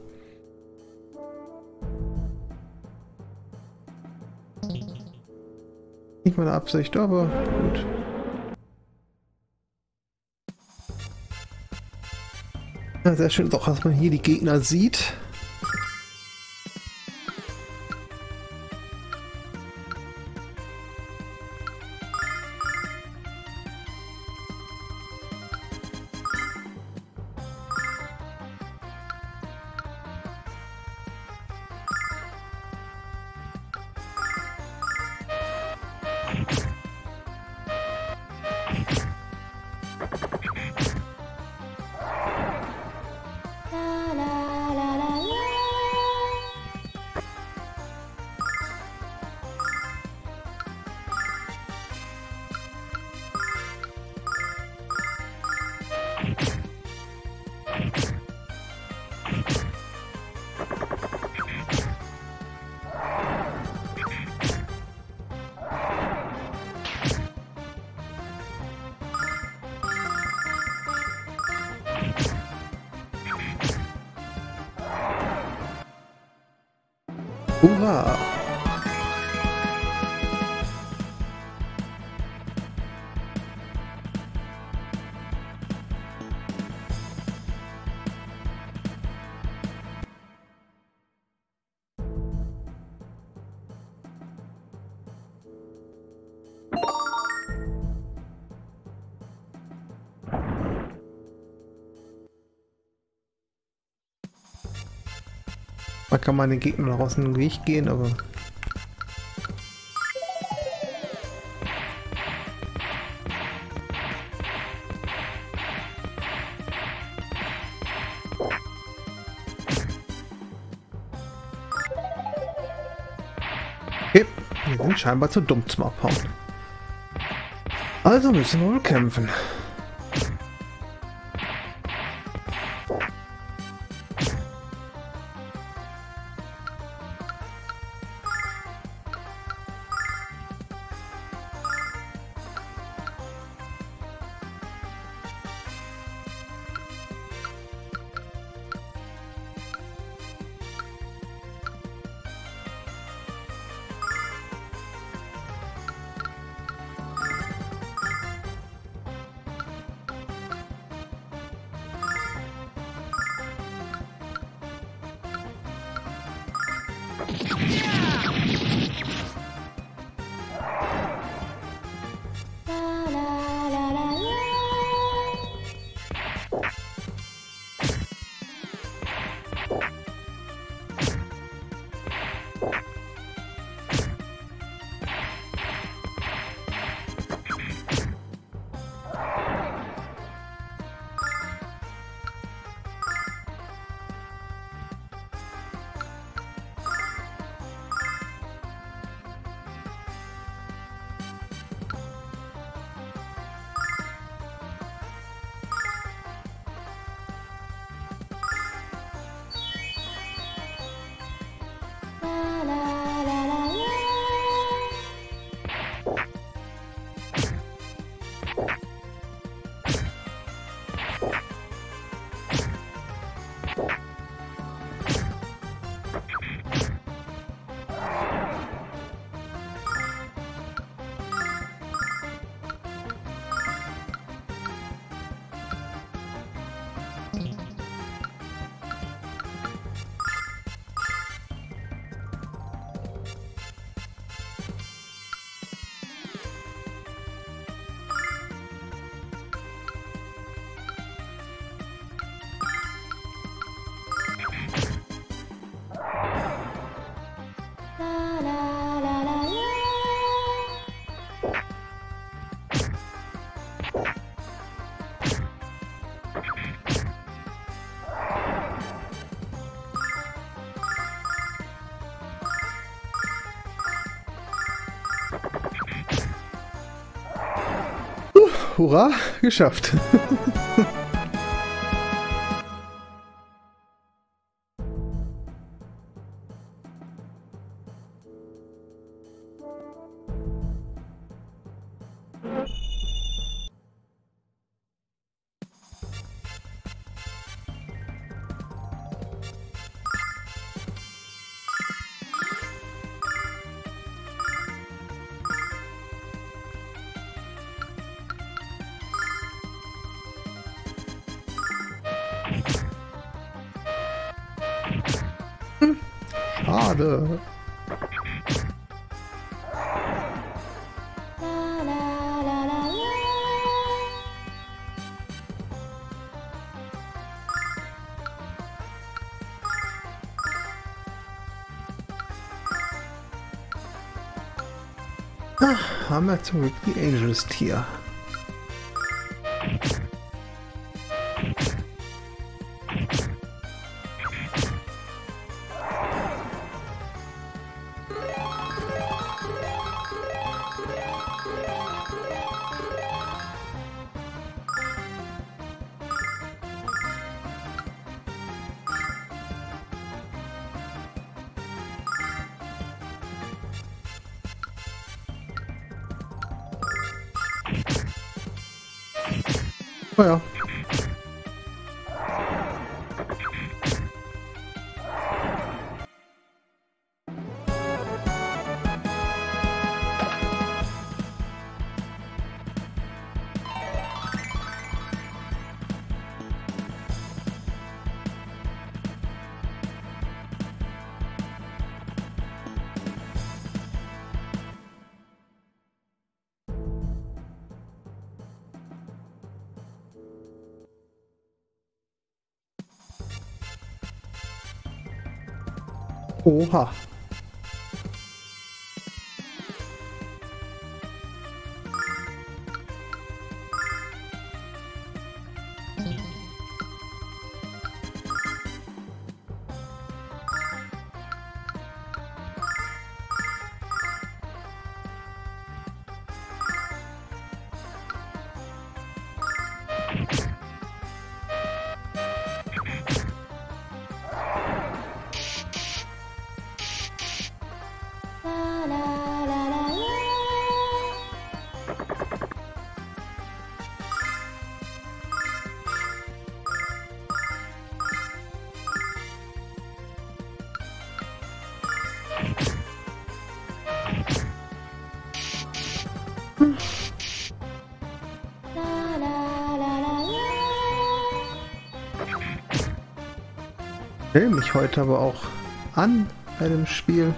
Nicht meine Absicht, aber gut. Ja, sehr schön doch, dass man hier die Gegner sieht. Hurra! Da kann man den Gegner noch aus dem Weg gehen, aber okay, wir sind scheinbar zu dumm zum Abhauen. Also müssen wir wohl kämpfen. Hurra, geschafft. Schade. Haben wir zum Glück die Angels Tier. Oh ja. Oha. Ich will mich heute aber auch an bei dem Spiel.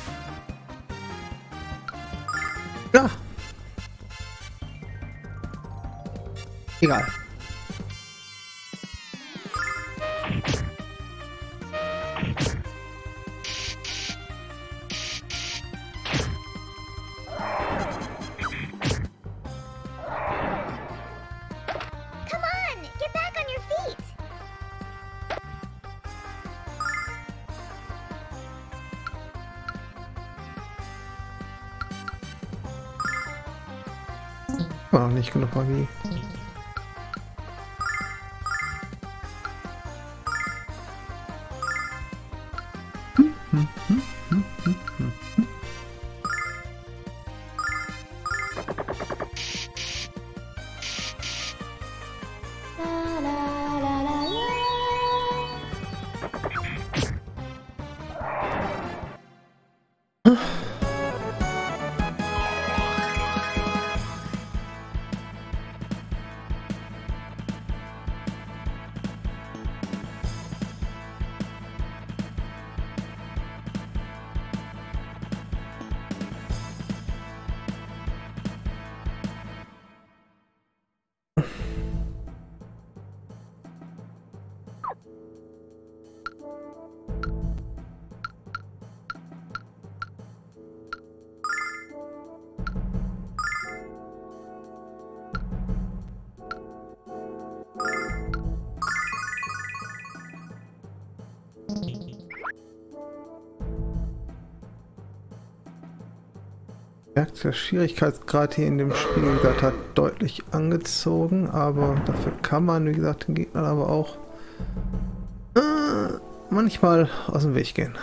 Ja. Egal. Come on, get back on your feet. War noch nicht genug Magie. Der Schwierigkeitsgrad hier in dem Spiel hat deutlich angezogen, aber dafür kann man, wie gesagt, den Gegnern aber auch manchmal aus dem Weg gehen.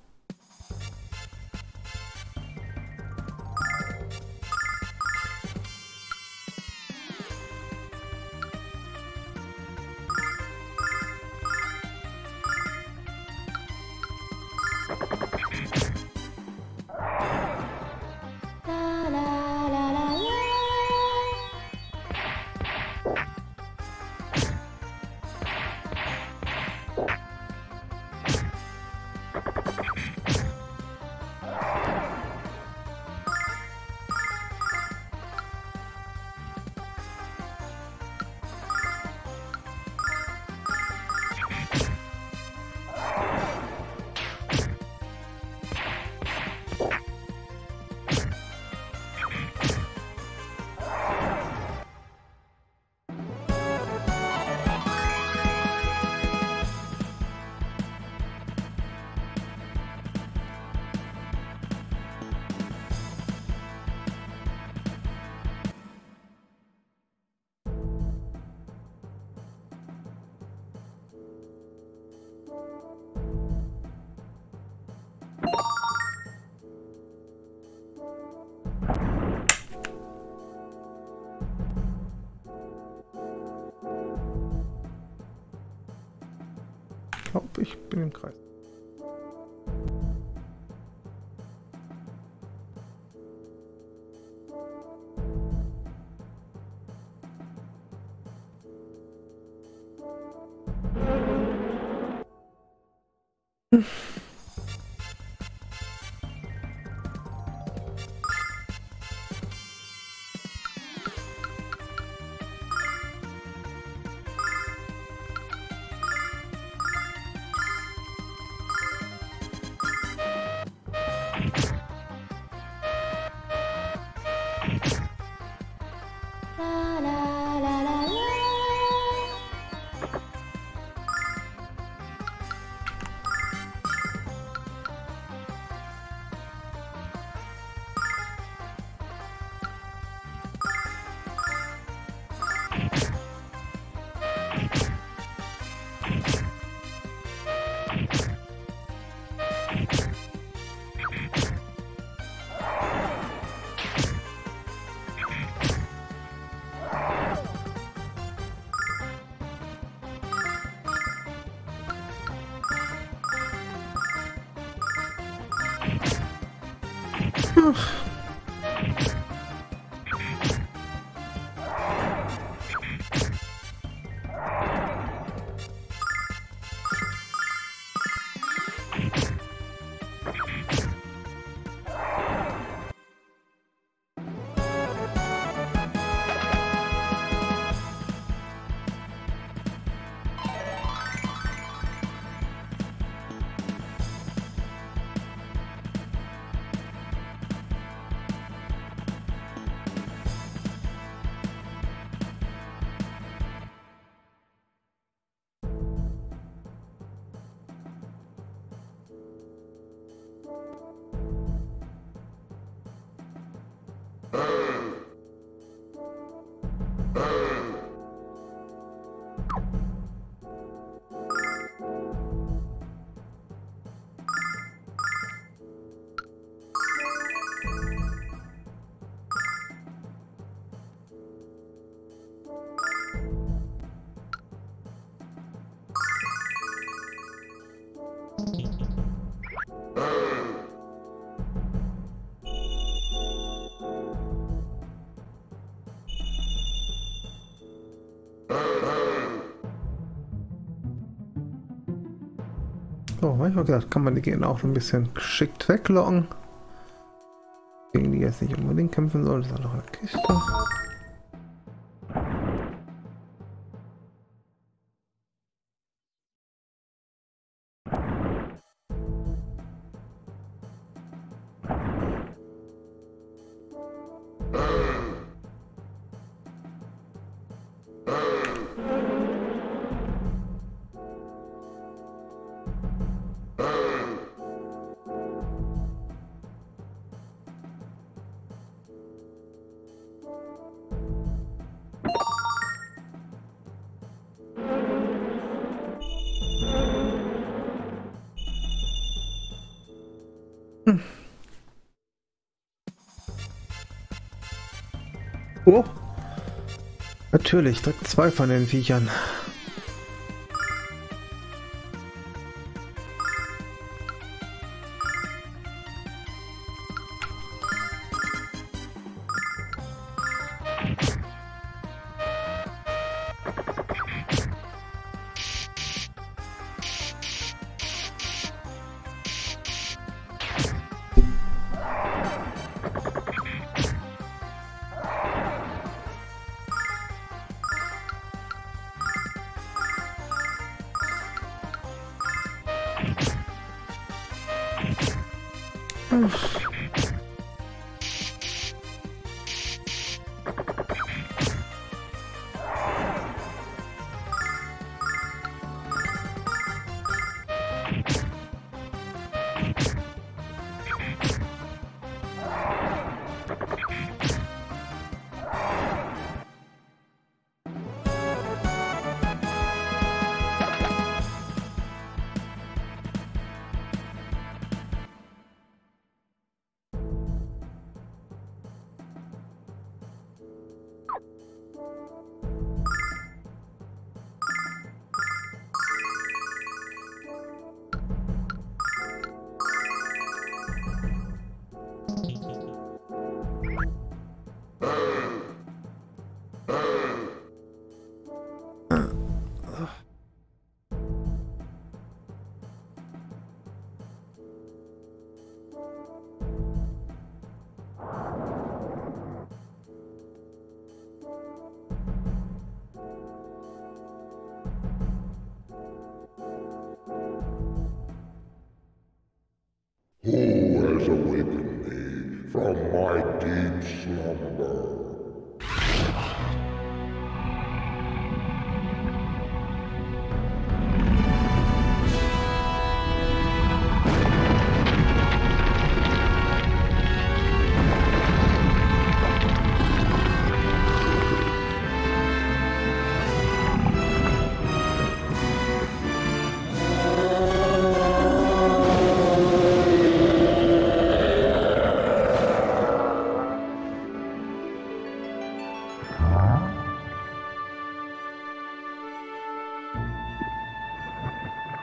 Ich glaube, ich bin im Kreis. So, manchmal gedacht, kann man die Gegner auch ein bisschen geschickt weglocken. Gegen die jetzt nicht unbedingt kämpfen soll, das ist auch noch eine Kiste. Oh! Natürlich, direkt 2 von den Viechern. Who has awakened me from my deep slumber?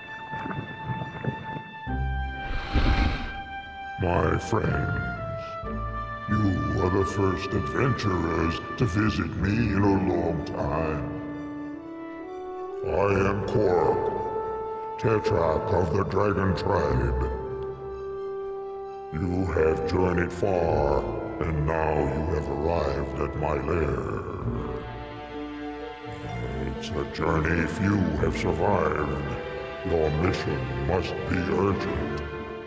My friends, are the first adventurers to visit me in a long time. I am Korg, Tetrarch of the Dragon Tribe. You have journeyed far, and now you have arrived at my lair. It's a journey few have survived. Your mission must be urgent.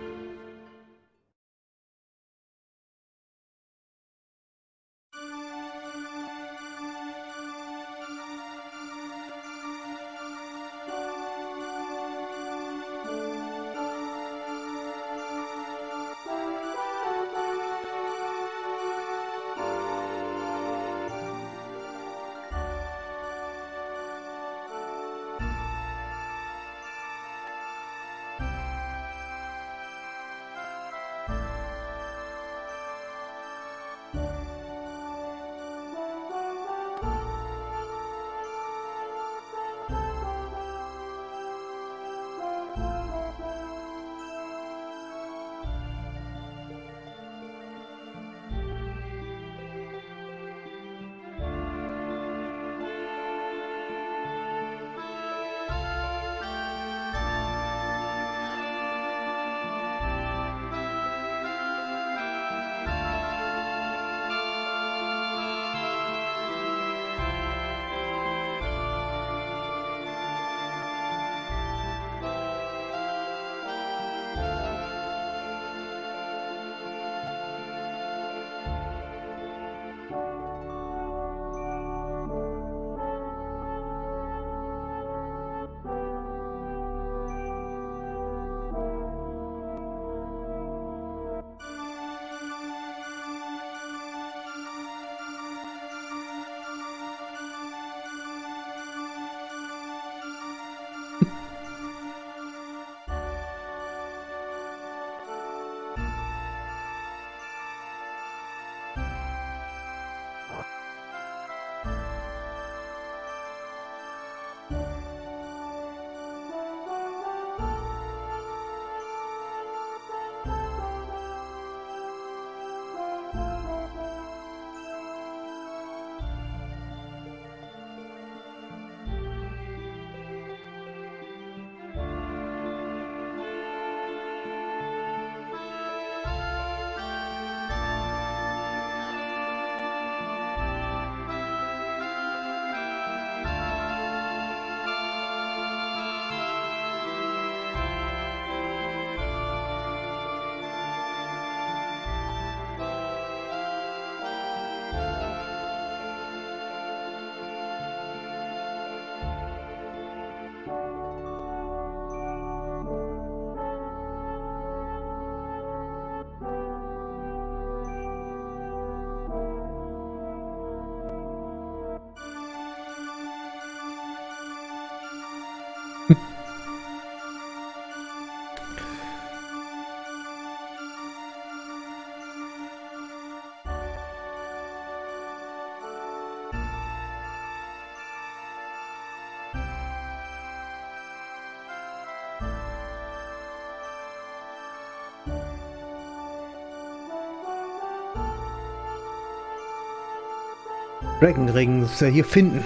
Dragon Ring muss ja hier finden,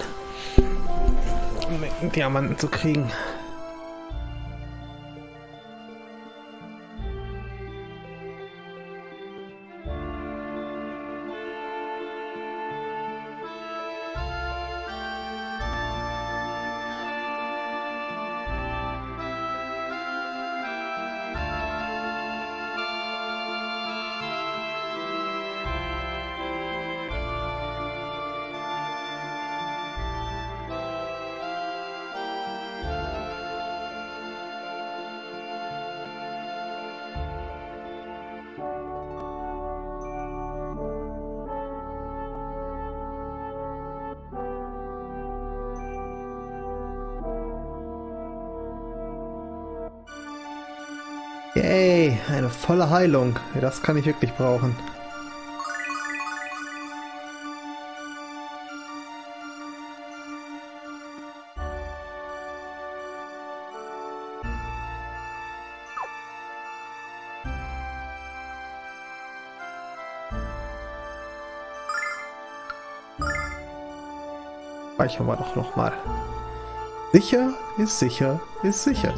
um einen Diamanten zu kriegen. Yay, eine volle Heilung. Das kann ich wirklich brauchen. Speichern wir doch nochmal. Sicher ist sicher ist sicher.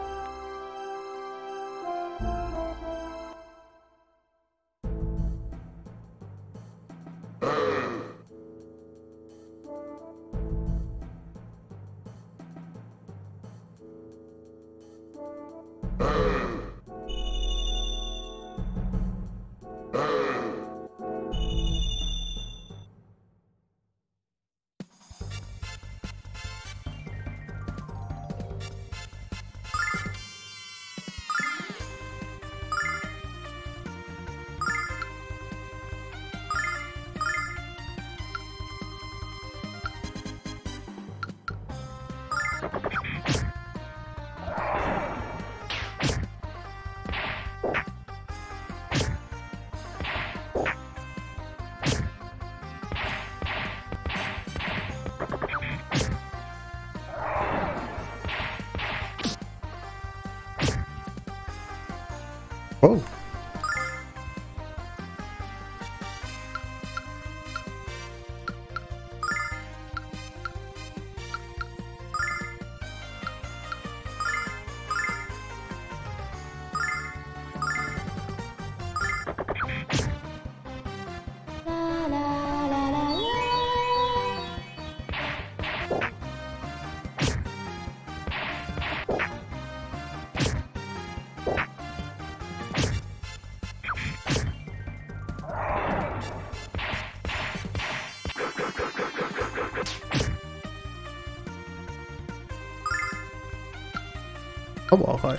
Oh. Zauberei.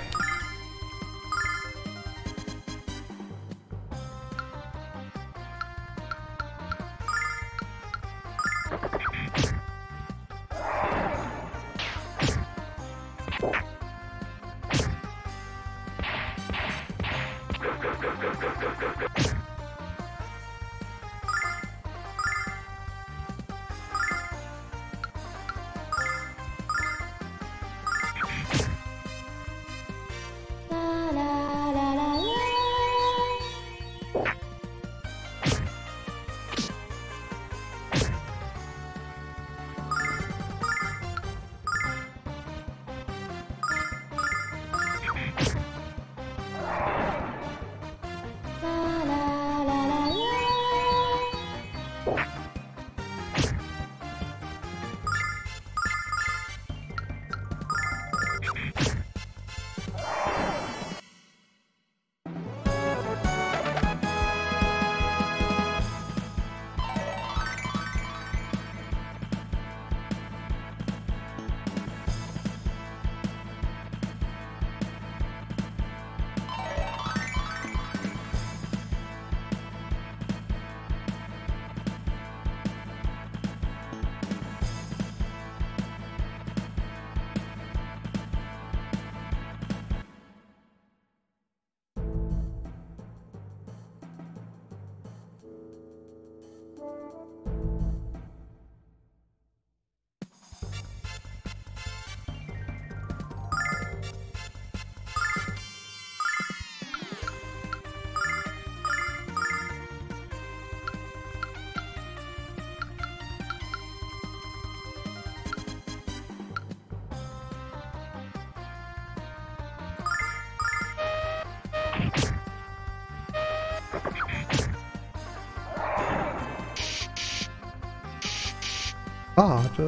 Warte.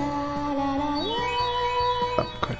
Okay.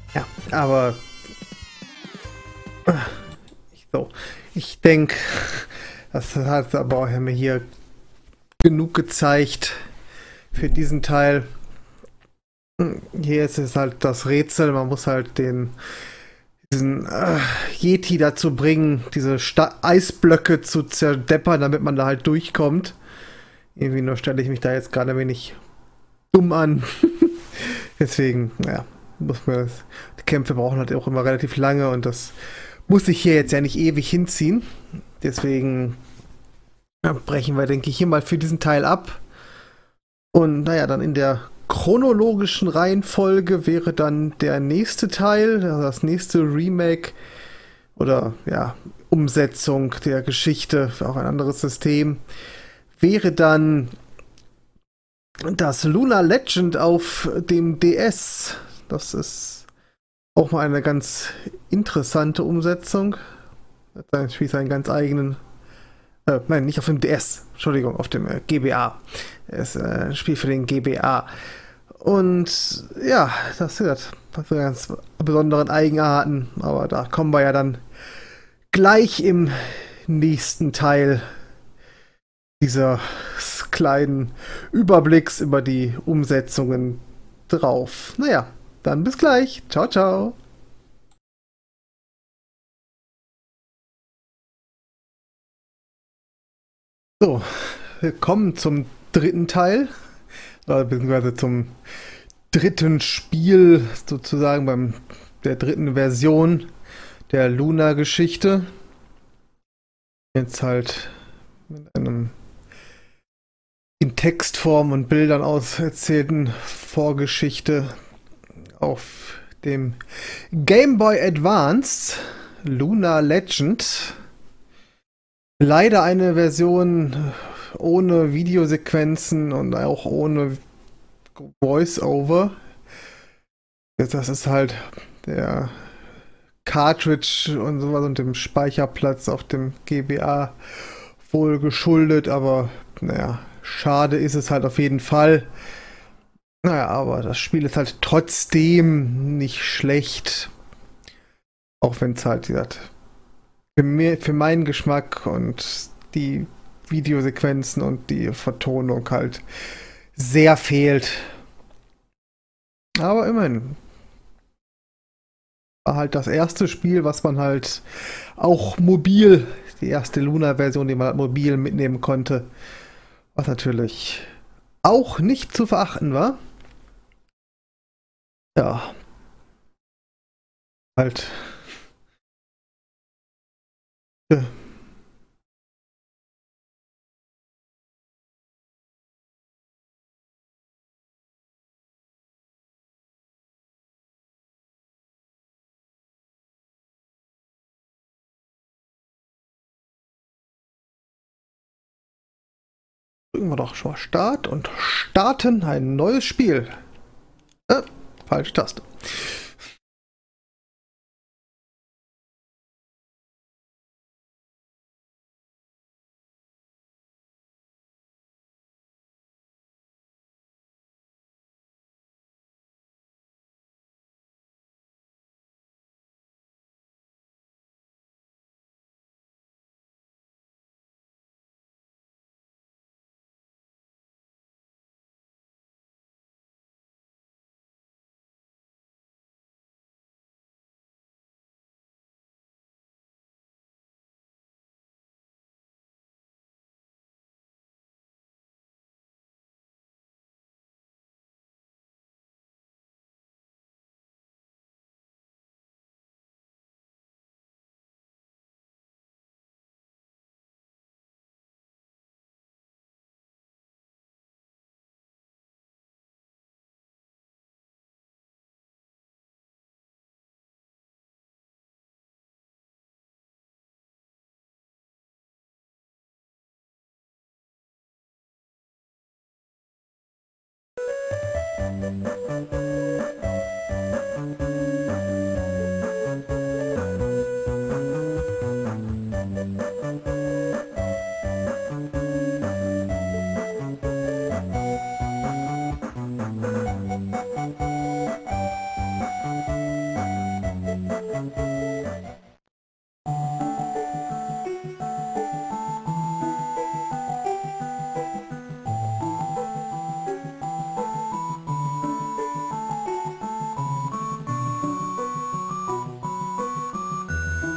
Ja, aber ich denke, das hat aber auch mir hier genug gezeigt für diesen Teil. Hier ist es halt das Rätsel, man muss halt diesen Yeti dazu bringen, diese Eisblöcke zu zerdeppern, damit man da halt durchkommt. Irgendwie nur stelle ich mich da jetzt gerade ein wenig dumm an. Deswegen, naja, muss man das. Die Kämpfe brauchen halt auch immer relativ lange und das muss sich hier jetzt ja nicht ewig hinziehen. Deswegen brechen wir, denke ich, hier mal für diesen Teil ab. Und naja, dann in der chronologischen Reihenfolge wäre dann der nächste Teil, also das nächste Remake oder ja, Umsetzung der Geschichte für auch ein anderes System, wäre dann das Lunar Legend auf dem DS. Das ist auch mal eine ganz interessante Umsetzung. Das Spiel ist einen ganz eigenen nein, nicht auf dem DS, Entschuldigung, auf dem GBA. Es ist ein Spiel für den GBA. Und ja, das hat ganz besonderen Eigenarten, aber da kommen wir ja dann gleich im nächsten Teil dieser kleinen Überblicks über die Umsetzungen drauf. Naja, dann bis gleich. Ciao, ciao. So, willkommen zum dritten Teil, beziehungsweise zum dritten Spiel, sozusagen der dritten Version der Luna-Geschichte. Jetzt halt mit einem in Textform und Bildern auserzählten Vorgeschichte auf dem Game Boy Advance Lunar Legend. Leider eine Version ohne Videosequenzen und auch ohne Voice-Over. Das ist halt der Cartridge und sowas und dem Speicherplatz auf dem GBA wohl geschuldet, aber naja, schade ist es halt auf jeden Fall. Naja, aber das Spiel ist halt trotzdem nicht schlecht. Auch wenn es halt, wie gesagt, für meinen Geschmack und die Videosequenzen und die Vertonung halt sehr fehlt. Aber immerhin. War halt das erste Spiel, was man halt auch mobil, die erste Luna-Version, die man halt mobil mitnehmen konnte. Was natürlich auch nicht zu verachten war. Ja. Halt. Ja. Drücken wir doch schon mal Start und starten ein neues Spiel. Falsche Taste.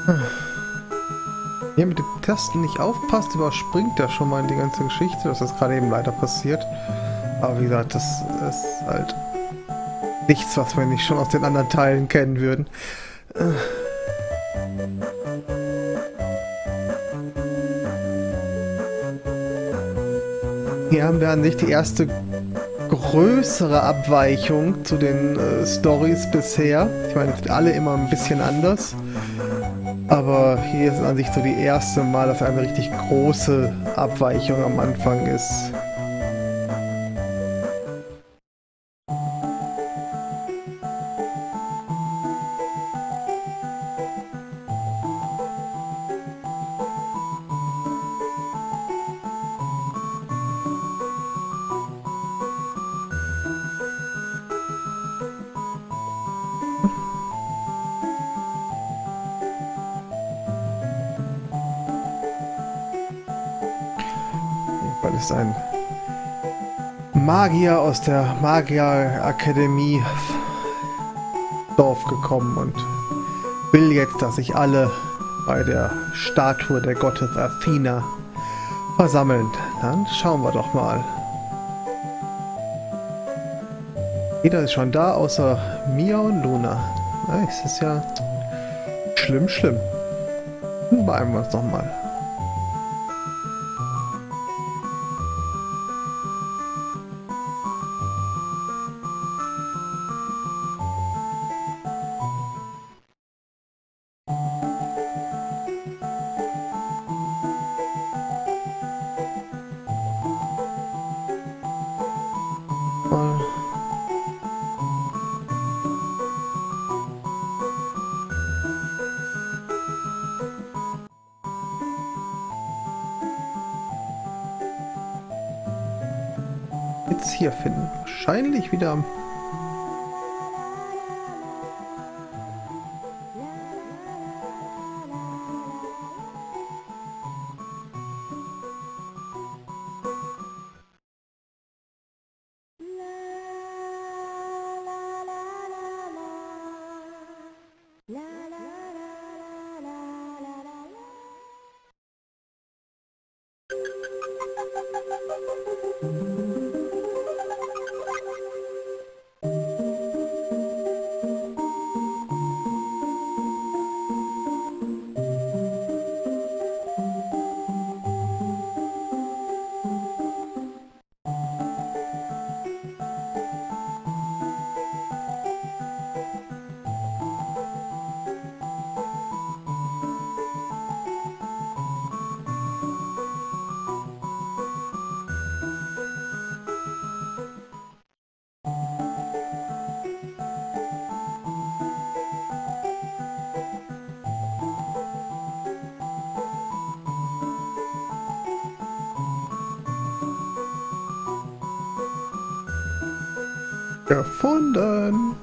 Wer mit dem Tasten nicht aufpasst, überspringt er schon mal in die ganze Geschichte. Das ist gerade eben leider passiert. Aber wie gesagt, das ist halt nichts, was wir nicht schon aus den anderen Teilen kennen würden. Hier haben wir an sich die erste größere Abweichung zu den Stories bisher. Ich meine, alle immer ein bisschen anders. Aber hier ist an sich so die erste Mal, dass eine richtig große Abweichung am Anfang ist. Weil es ein Magier aus der Magierakademie Dorf gekommen und will jetzt, dass sich alle bei der Statue der Gottes Athena versammeln. Dann schauen wir doch mal. Jeder ist schon da, außer Mia und Luna. Es ist ja schlimm. Beeilen wir uns noch mal. Jetzt hier finden. Wahrscheinlich wieder am... gefunden.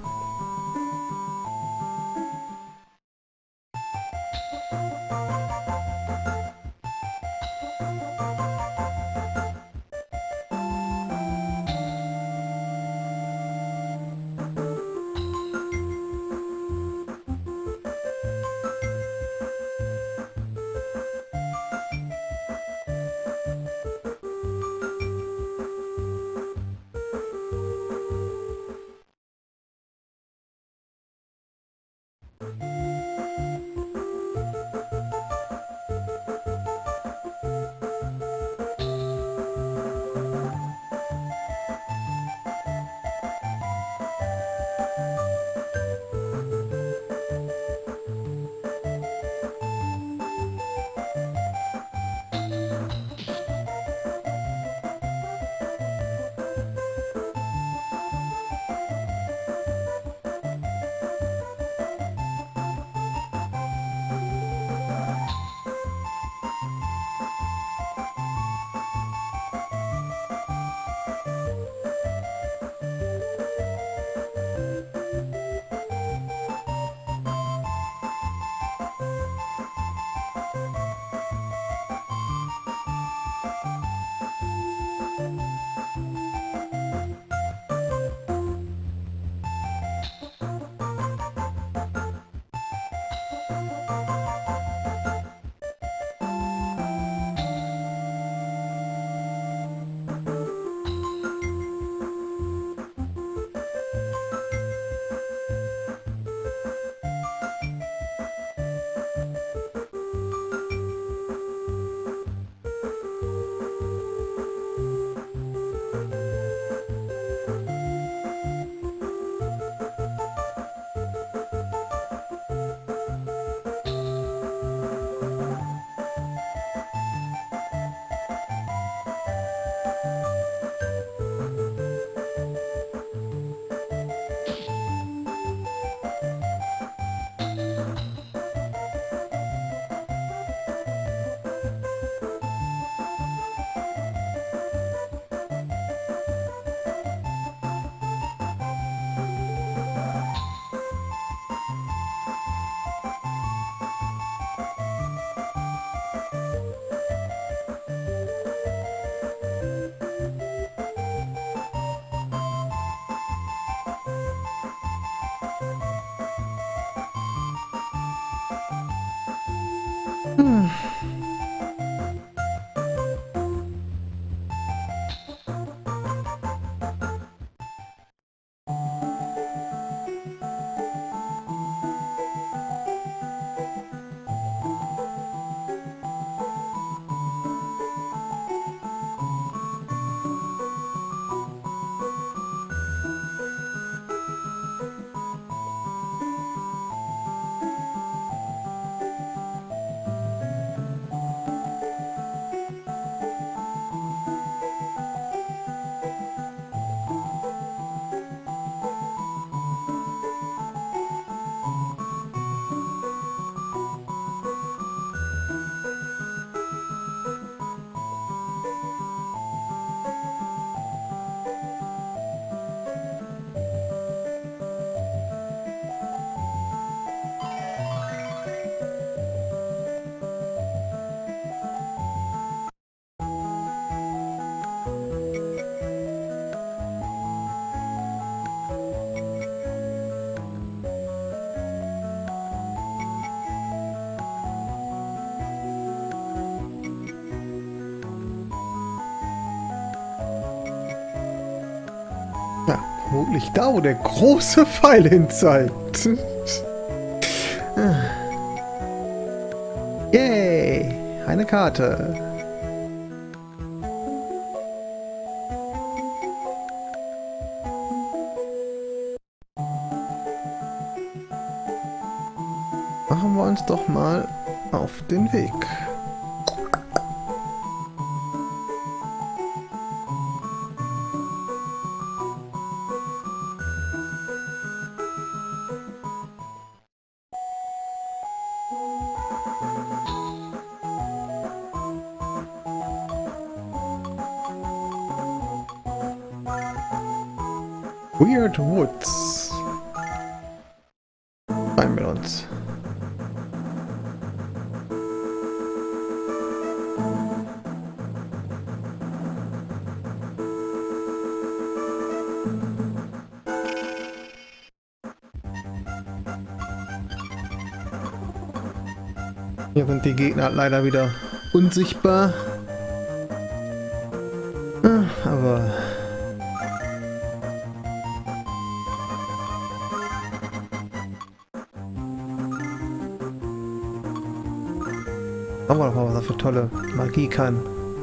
Ja, vermutlich da, wo der große Pfeil hin zeigt. Yay! Eine Karte. Machen wir uns doch mal auf den Weg. Weird Woods. Rein mit uns. Hier sind die Gegner leider wieder unsichtbar. Aber schauen wir doch mal, was er für tolle Magie kann.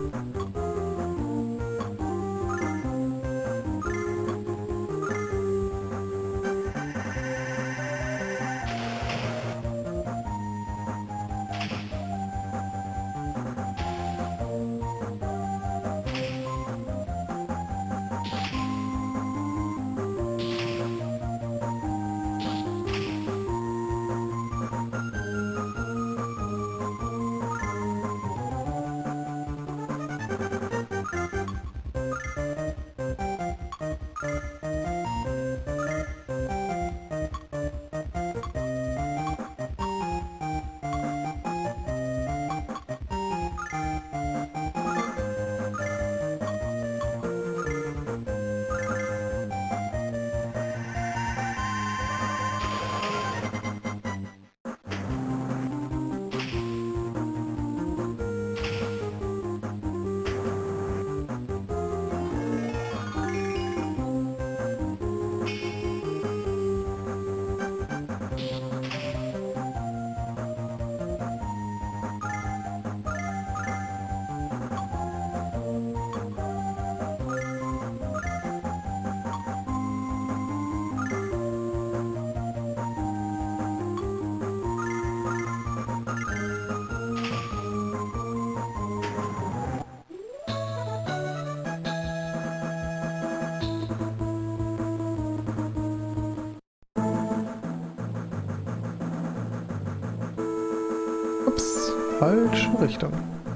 Ups, falsche Richtung.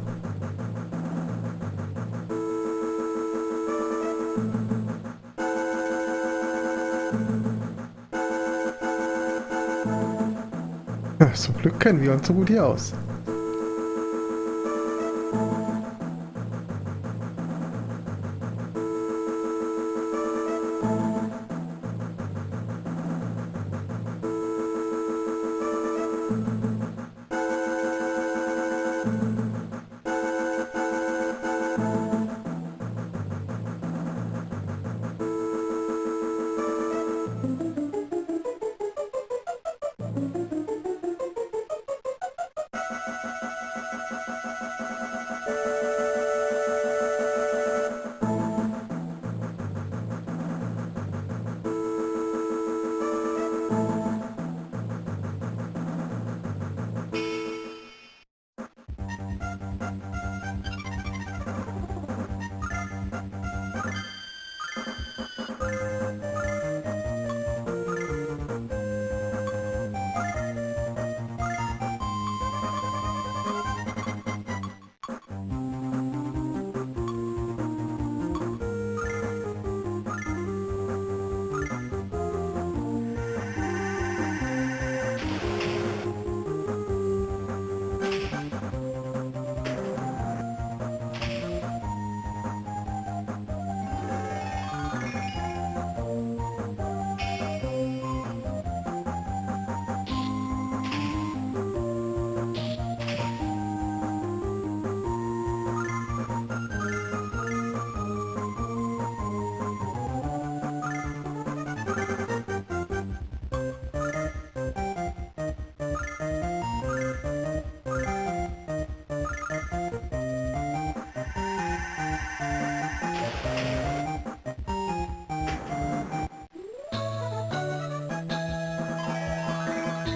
Ja, zum Glück kennen wir uns so gut hier aus.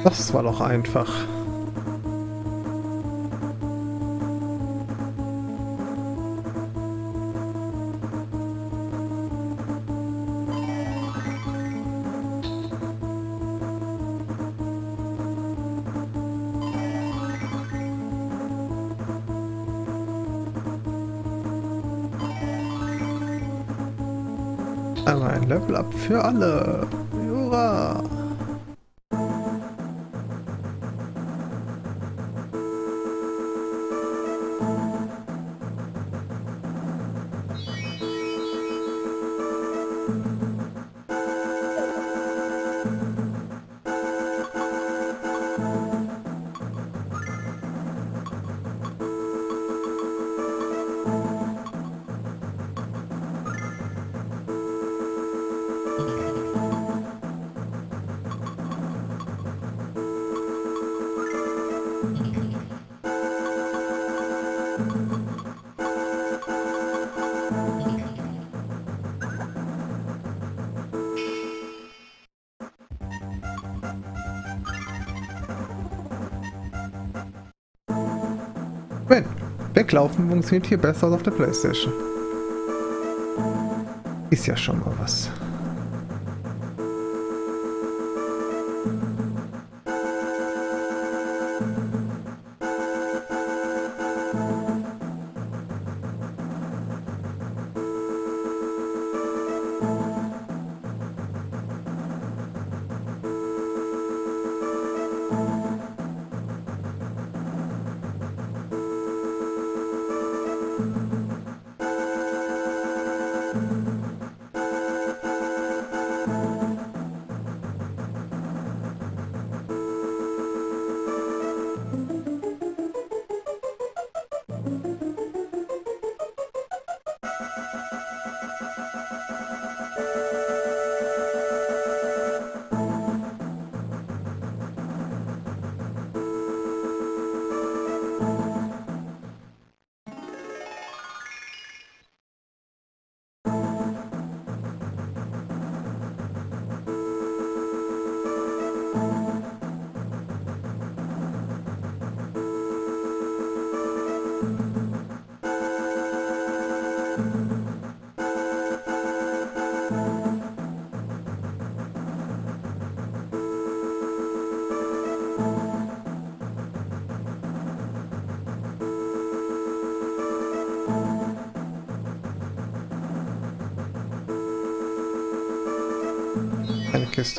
Das war doch einfach. Einmal ein Level Up für alle. Hurra! Wenn, weglaufen funktioniert hier besser als auf der PlayStation. Ist ja schon mal was. Eine Kiste.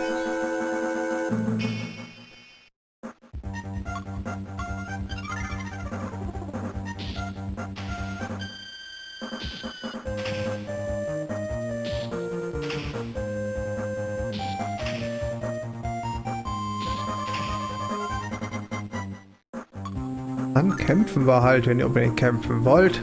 Dann kämpfen wir halt, wenn ihr unbedingt kämpfen wollt.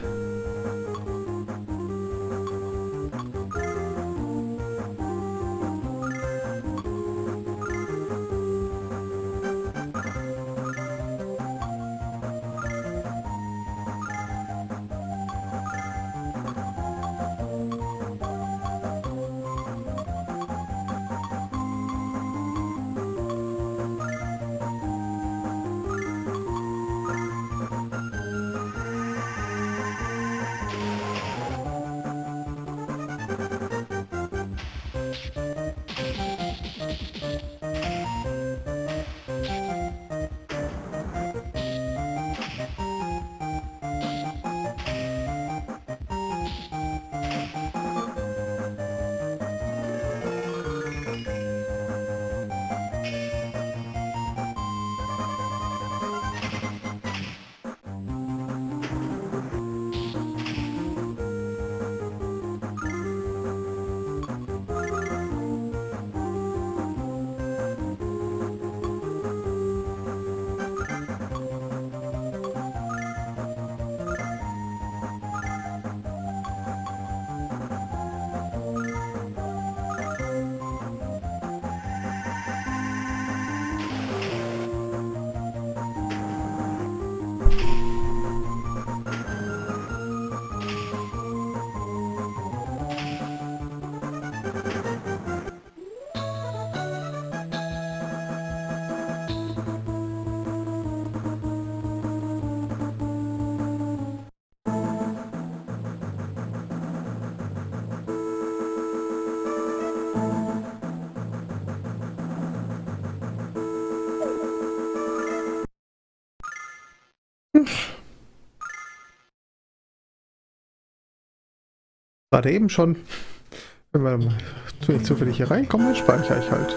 Gerade eben schon. Wenn wir zufällig hier reinkommen, dann speichere ich halt.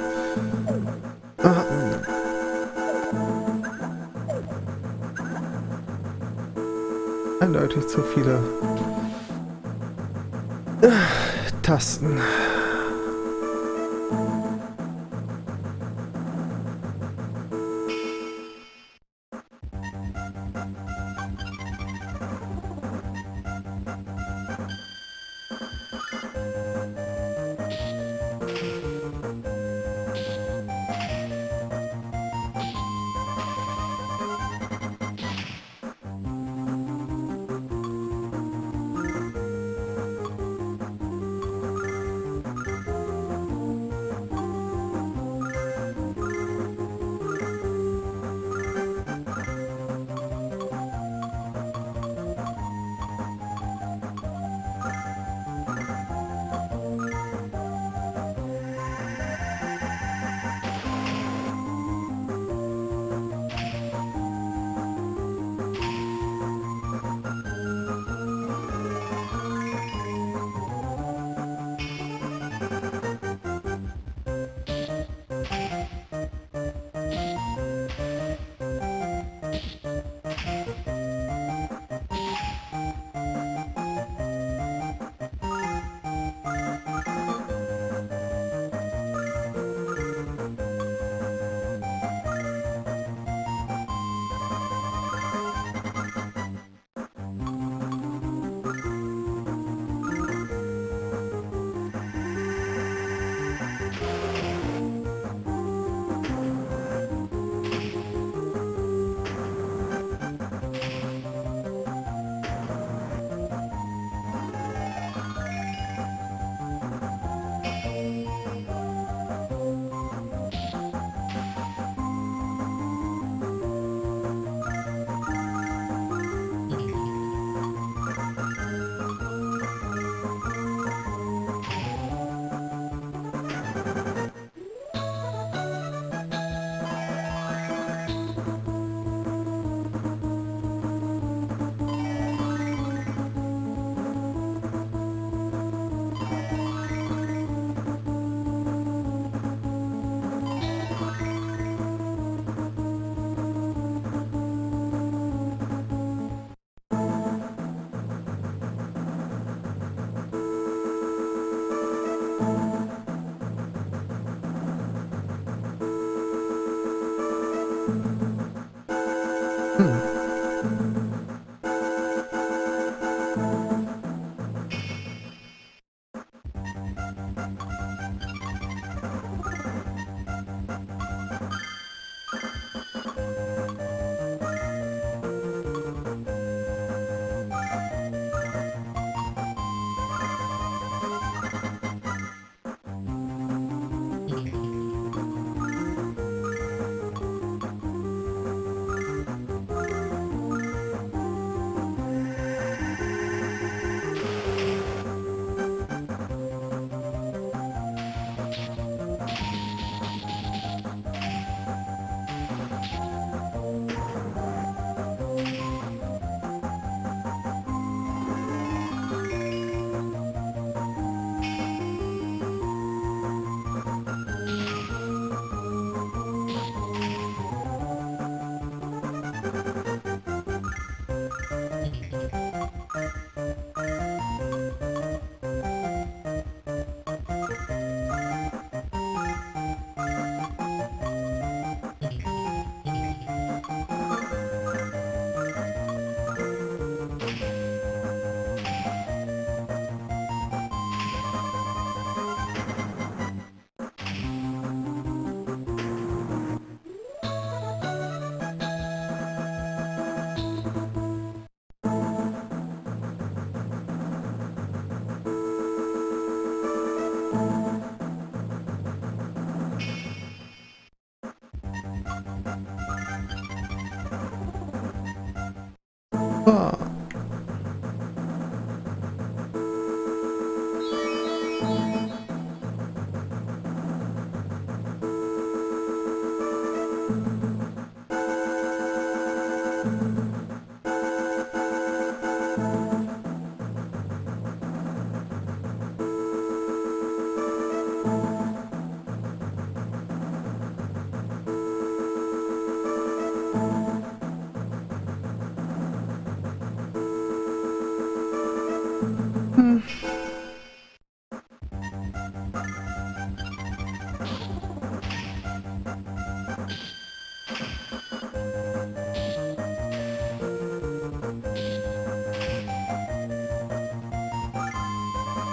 Eindeutig zu viele Tasten.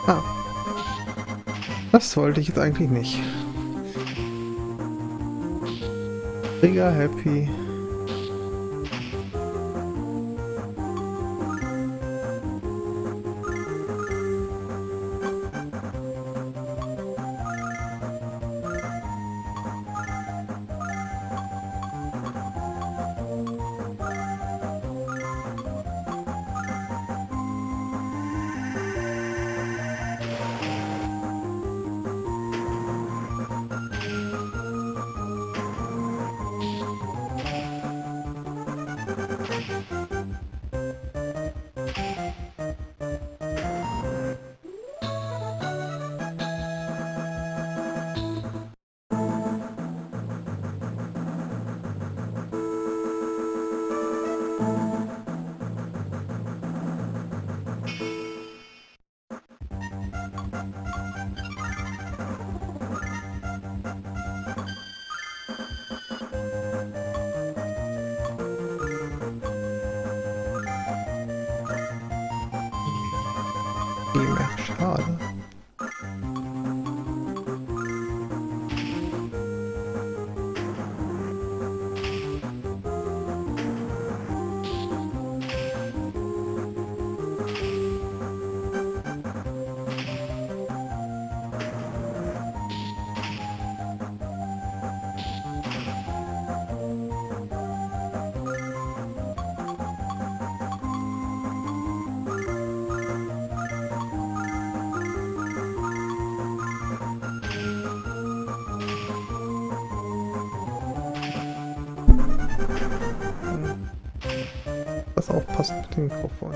Ah. Das wollte ich jetzt eigentlich nicht. Mega happy. Schade. Das aufpasst mit dem Mikrofon.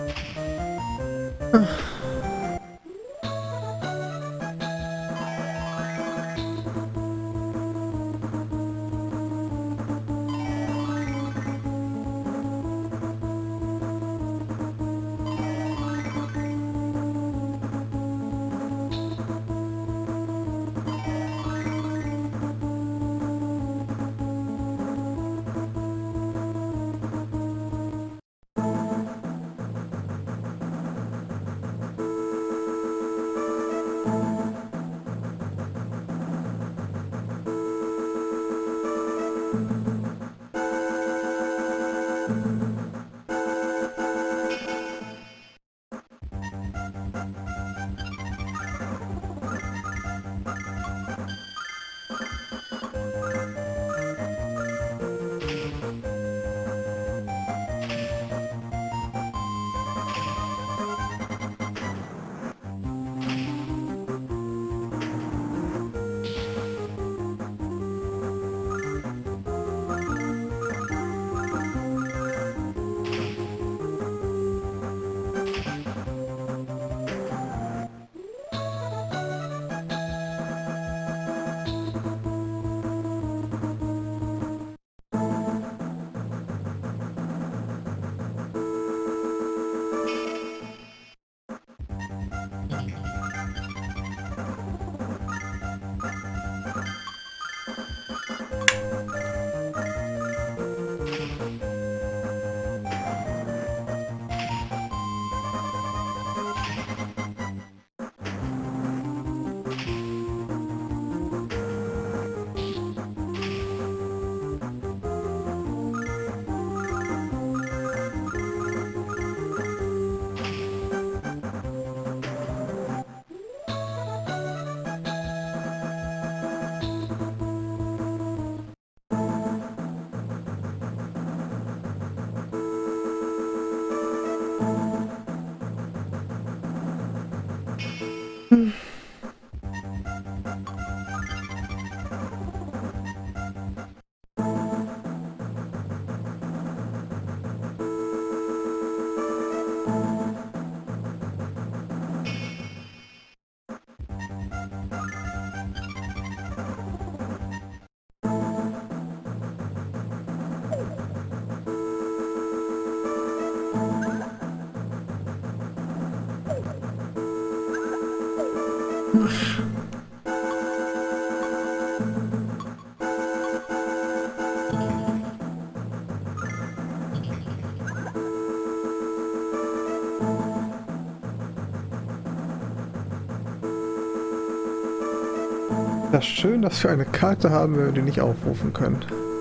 Ja, schön, dass wir eine Karte haben, wenn wir die nicht aufrufen können.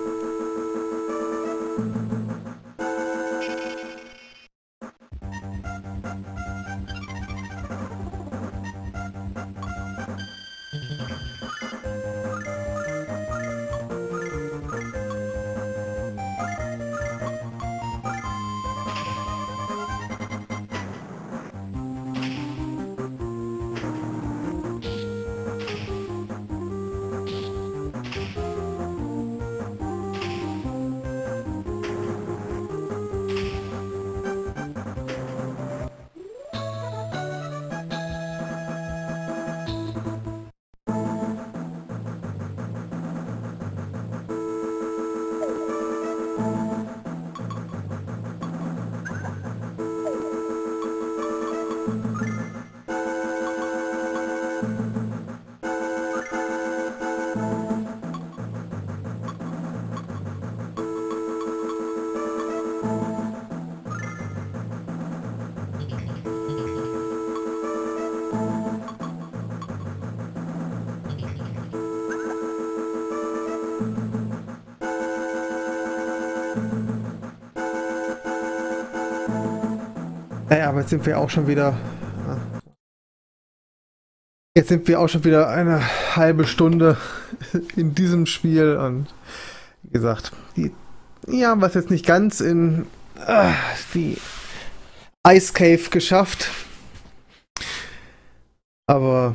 Naja, aber jetzt sind wir auch schon wieder. Jetzt sind wir auch schon wieder eine halbe Stunde in diesem Spiel und wie gesagt, haben wir es jetzt nicht ganz in die Ice Cave geschafft. Aber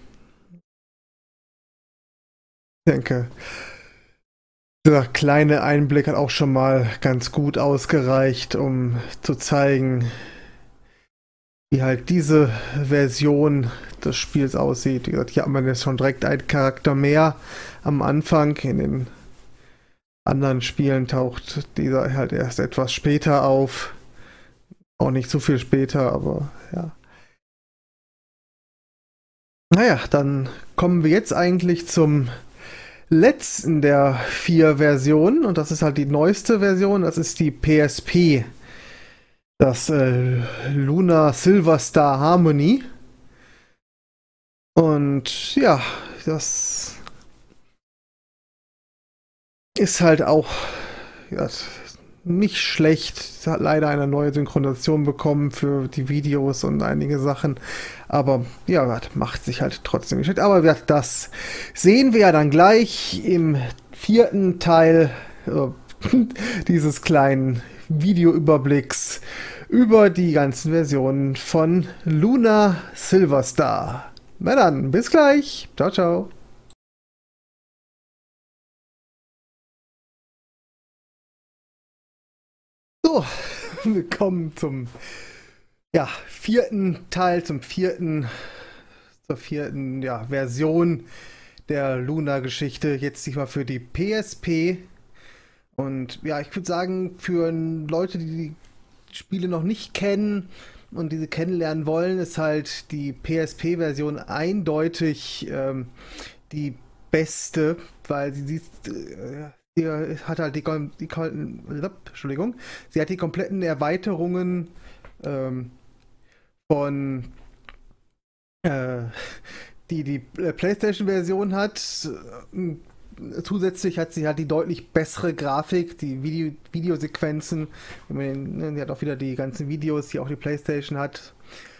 ich denke, dieser kleine Einblick hat auch schon mal ganz gut ausgereicht, um zu zeigen, wie halt diese Version des Spiels aussieht. Wie gesagt, hier hat man jetzt schon direkt einen Charakter mehr am Anfang. In den anderen Spielen taucht dieser halt erst etwas später auf. Auch nicht so viel später, aber ja. Naja, dann kommen wir jetzt eigentlich zum letzten der 4 Versionen und das ist halt die neueste Version, das ist die PSP. Das Lunar Silver Star Harmony. Und ja, das ist halt auch nicht schlecht. Es hat leider eine neue Synchronisation bekommen für die Videos und einige Sachen. Aber ja, macht sich halt trotzdem nicht schlecht. Aber das sehen wir ja dann gleich im 4. Teil dieses kleinen Videoüberblicks über die ganzen Versionen von Lunar Silver Star. Na dann, bis gleich. Ciao, ciao. So, willkommen zum 4. Teil, zur vierten Version der Luna-Geschichte. Jetzt nicht mal für die PSP. Und ja, ich würde sagen, für Leute, die Spiele noch nicht kennen und diese kennenlernen wollen, ist halt die PSP-Version eindeutig die beste, weil sie hat halt sie hat die kompletten Erweiterungen von die PlayStation-Version hat. Zusätzlich hat sie halt die deutlich bessere Grafik, die Videosequenzen. Sie hat auch wieder die ganzen Videos, die auch die PlayStation hat.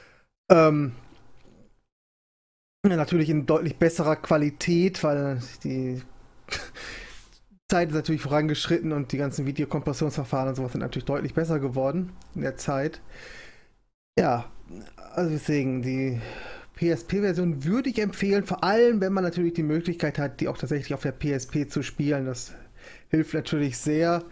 Natürlich in deutlich besserer Qualität, weil die Zeit ist natürlich vorangeschritten und die ganzen Videokompressionsverfahren und sowas sind natürlich deutlich besser geworden in der Zeit. Ja, also deswegen die PSP-Version würde ich empfehlen, vor allem wenn man natürlich die Möglichkeit hat, die auch tatsächlich auf der PSP zu spielen. Das hilft natürlich sehr.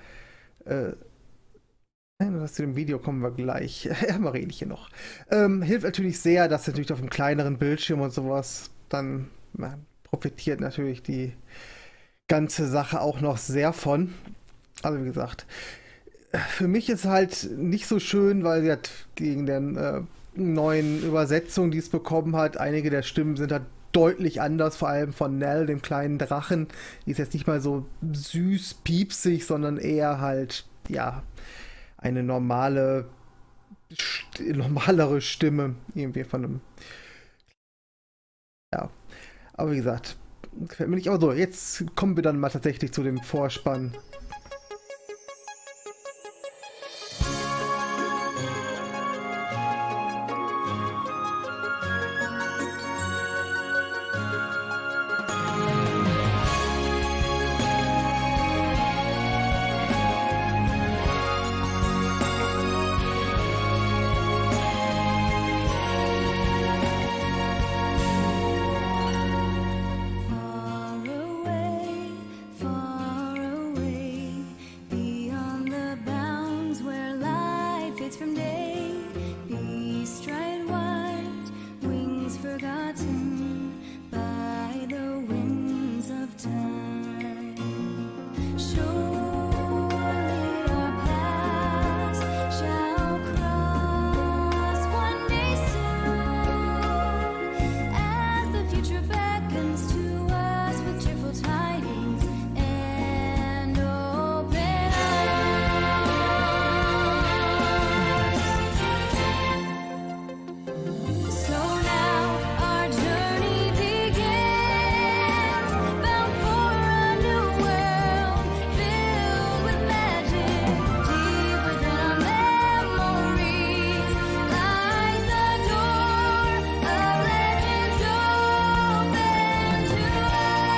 Zu dem Video kommen wir gleich. Mal rede ich hier noch. Hilft natürlich sehr, dass natürlich auf einem kleineren Bildschirm und sowas dann profitiert natürlich die ganze Sache auch noch sehr von. Also wie gesagt, für mich ist halt nicht so schön, weil sie hat gegen den neuen Übersetzung, die es bekommen hat, einige der Stimmen sind halt deutlich anders, vor allem von Nell, dem kleinen Drachen. Die ist jetzt nicht mal so süß, piepsig, sondern eher halt, eine normalere Stimme irgendwie von einem. Ja, aber wie gesagt, Gefällt mir nicht. Aber so, jetzt kommen wir dann mal tatsächlich zu dem Vorspann. Far away, beyond the bounds where light fades from day, beast ride white, wings forgotten by the winds of time. Surely our paths shall cross one day soon, as the future beckons to us with cheerful tidings and open arms. So now our journey begins, bound for a new world filled with magic. Deep within our memories lies the door of legends open to us.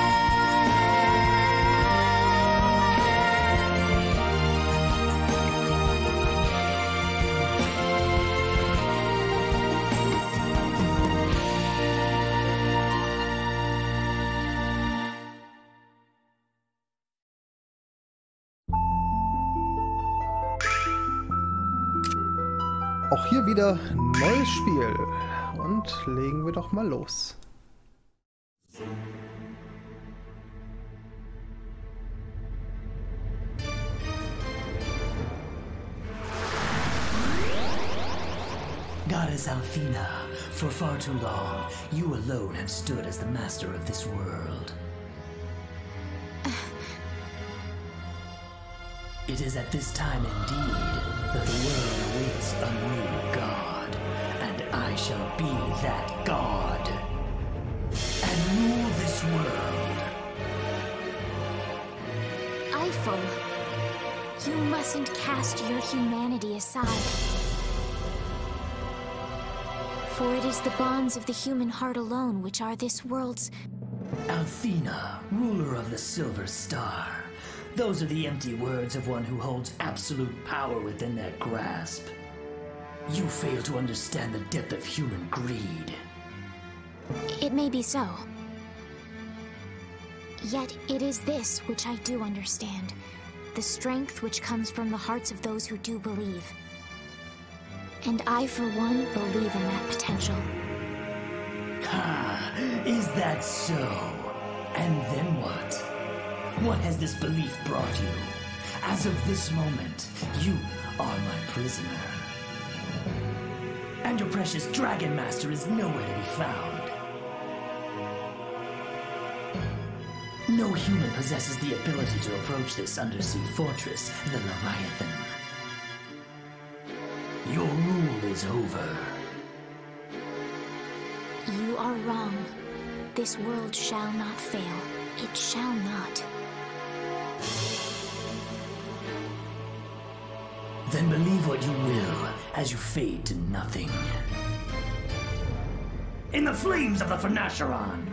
Auch hier wieder neues Spiel. Und legen wir doch mal los. Goddess Althena, for far too long, you alone have stood as the master of this world. It is at this time indeed that the world awaits a new god, and I shall be that god, and rule this world. Eiffel, you mustn't cast your humanity aside. For it is the bonds of the human heart alone which are this world's... Althena, ruler of the Silver Star. Those are the empty words of one who holds absolute power within their grasp. You fail to understand the depth of human greed. It may be so. Yet it is this which I do understand. The strength which comes from the hearts of those who do believe. And I, for one, believe in that potential. Ah, is that so? And then what? What has this belief brought you? As of this moment, you are my prisoner. And your precious Dragon Master is nowhere to be found. No human possesses the ability to approach this undersea fortress, the Leviathan. Your rule is over. You are wrong. This world shall not fail. It shall not. Then believe what you will, as you fade to nothing. In the flames of the Phenaceron!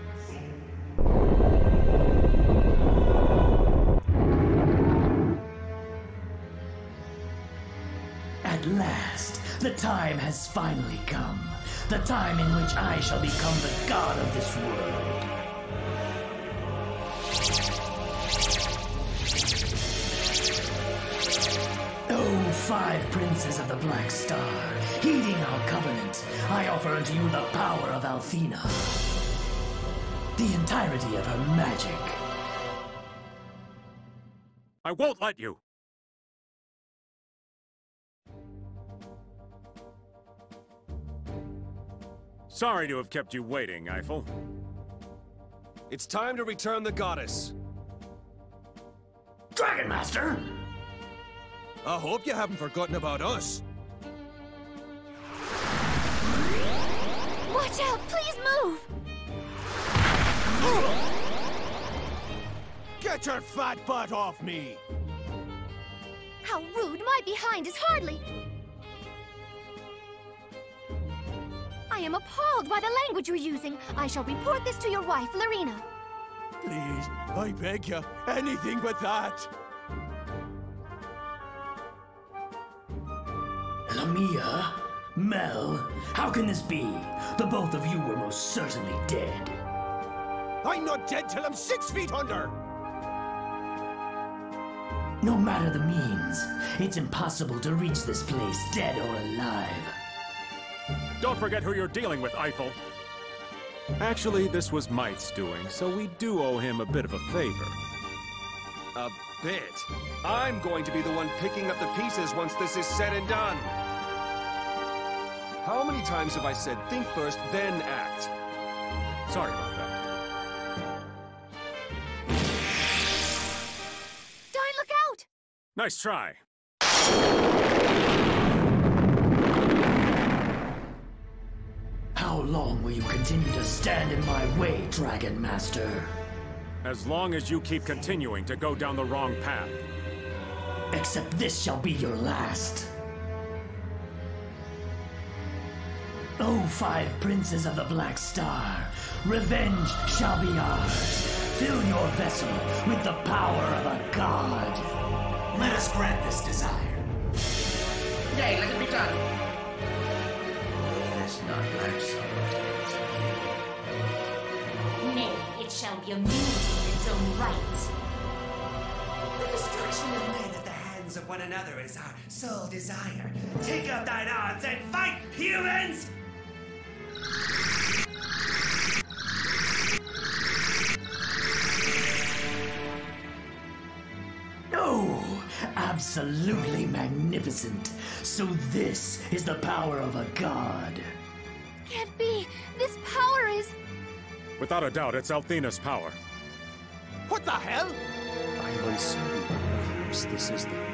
At last, the time has finally come. The time in which I shall become the god of this world. Oh, 5 princes of the Black Star, heeding our covenant, I offer unto you the power of Althena. The entirety of her magic. I won't let you! Sorry to have kept you waiting, Eiffel. It's time to return the goddess. Dragon Master! I hope you haven't forgotten about us. Watch out! Please move! Get your fat butt off me! How rude! My behind is hardly... I am appalled by the language you're using. I shall report this to your wife, Lorena. Please, I beg you, anything but that! Lamia? Mel? How can this be? The both of you were most certainly dead. I'm not dead till I'm 6 feet under! No matter the means, it's impossible to reach this place dead or alive. Don't forget who you're dealing with, Eiffel. Actually, this was Might's doing, so we do owe him a bit of a favor. A bit? I'm going to be the one picking up the pieces once this is said and done. How many times have I said, think first, then act? Sorry about that. Dine, look out! Nice try. How long will you continue to stand in my way, Dragon Master? As long as you keep continuing to go down the wrong path. Except this shall be your last. O 5 princes of the Black Star, revenge shall be ours. Fill your vessel with the power of a god. Let us grant this desire. Yea, let it be done. This not lack somewhat. Nay, it shall be amusing in its own right. The destruction of men at the hands of one another is our sole desire. Take up thine arms and fight, humans! Oh, absolutely magnificent. So this is the power of a god. Can't be. This power is... Without a doubt, it's Althena's power. What the hell? I am uncertain. Perhaps this is the...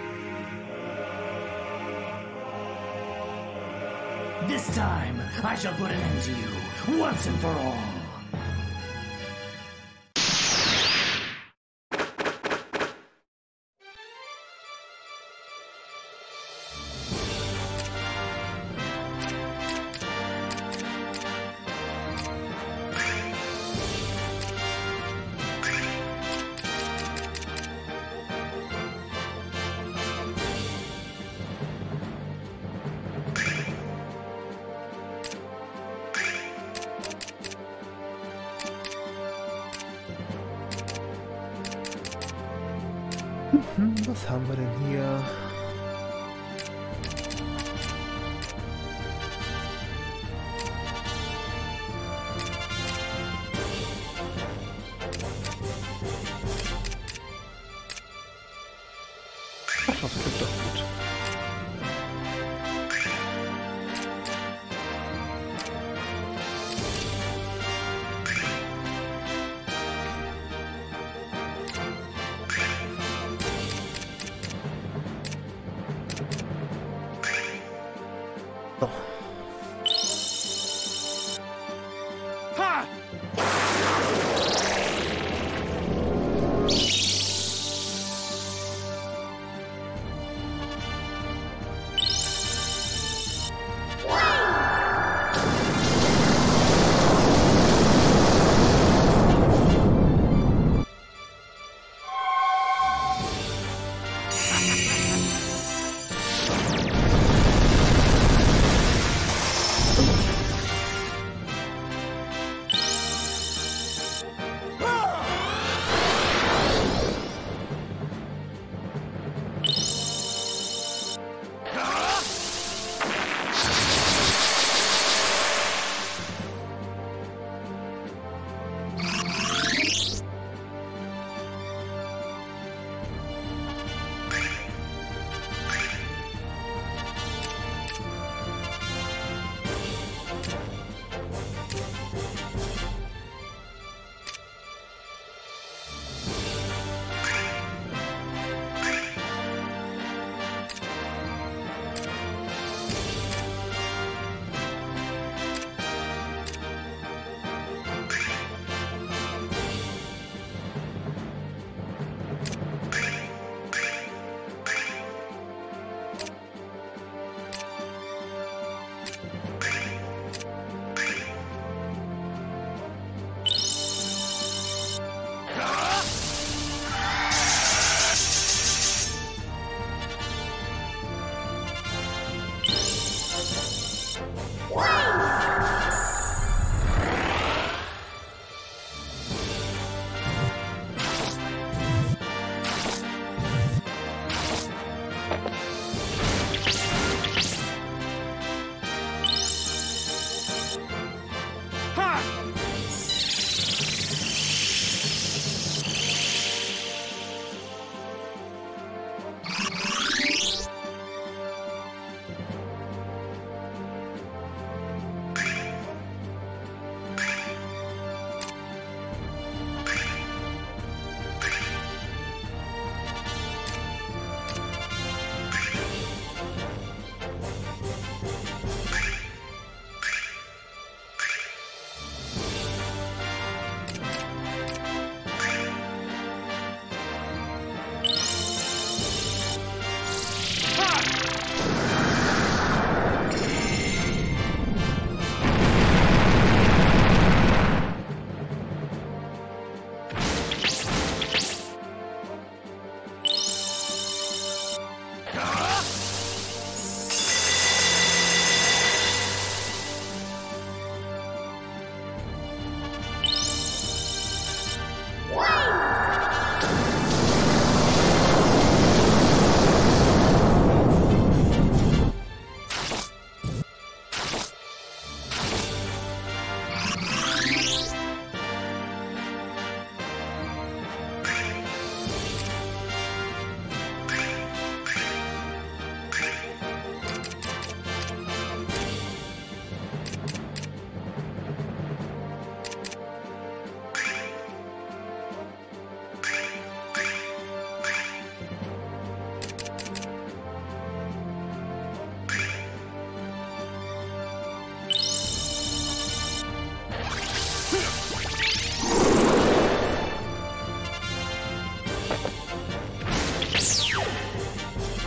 This time, I shall put an end to you, once and for all. Was haben wir denn hier? Ach, das klingt doch gut.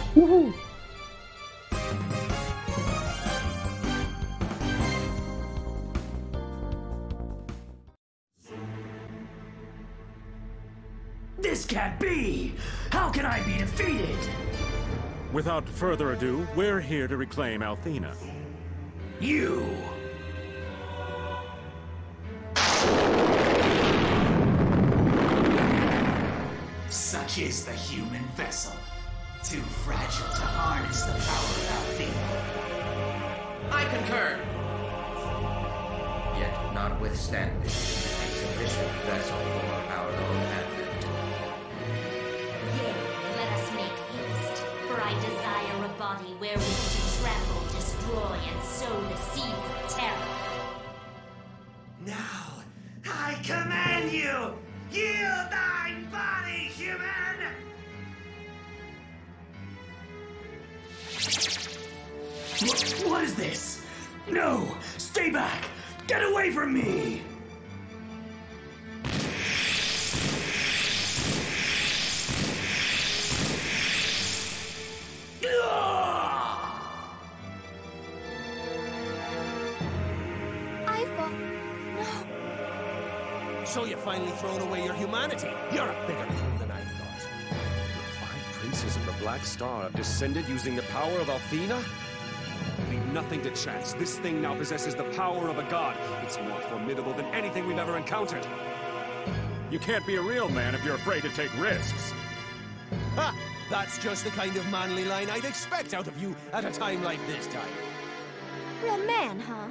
Wuhu. This can't be! How can I be defeated? Without further ado, we're here to reclaim Althena. You! Such is the human vessel. Too fragile to harness the power of Althena. I concur. Yet, notwithstanding, a sufficient vessel for our own advent. Yea, let us make haste, for I desire a body wherewith to trample, destroy, and sow the seeds of terror. Now, I command you! Yield thine body, human! What is this? No! Stay back! Get away from me! Eiffel, no. So you finally thrown away your humanity. You're a bigger fool than I thought. The 5 princes of the Black Star have descended using the power of Althena? Leave nothing to chance. This thing now possesses the power of a god. It's more formidable than anything we've ever encountered. You can't be a real man if you're afraid to take risks. Ha! That's just the kind of manly line I'd expect out of you at a time like this time. Real man, huh?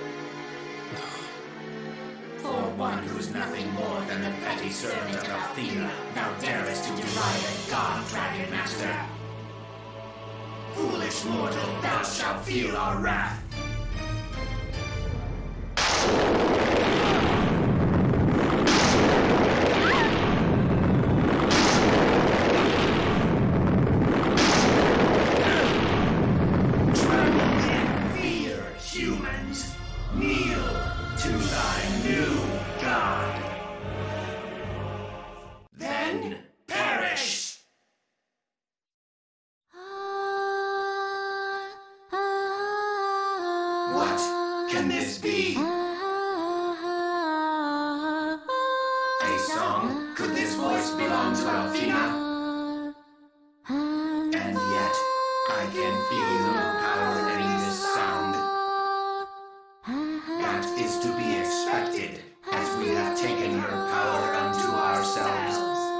For one who's nothing more than the petty servant of Althena, thou darest to deride a god dragon master. Foolish mortal, thou shalt feel our wrath. Tremble in fear, humans. Kneel to thy new god. Then perish! What can this be? A song? Could this voice belong to Althena? And yet, I can feel no power in this sound. That is to be expected, as we have taken her power unto ourselves.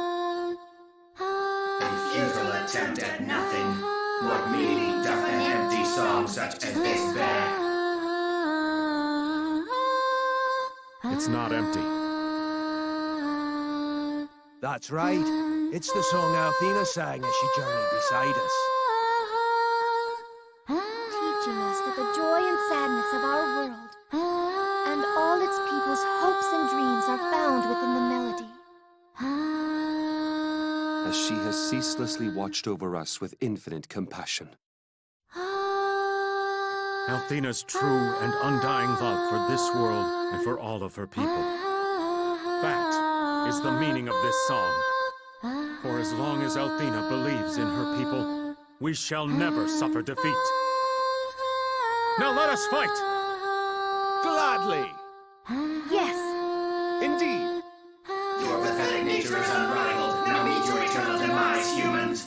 A futile attempt at nothing. What meaning doth an empty song such as this bear? It's not empty. That's right. It's the song Althena sang as she journeyed beside us. Teaching us that the joy and sadness of our world and all its people's hopes and dreams are found within the melody. As she has ceaselessly watched over us with infinite compassion. Althena's true and undying love for this world and for all of her people. That is the meaning of this song. For as long as Althena believes in her people, we shall never suffer defeat. Now let us fight! Gladly! Yes! Indeed! Your pathetic nature is unrivaled. Now meet your eternal demise, humans!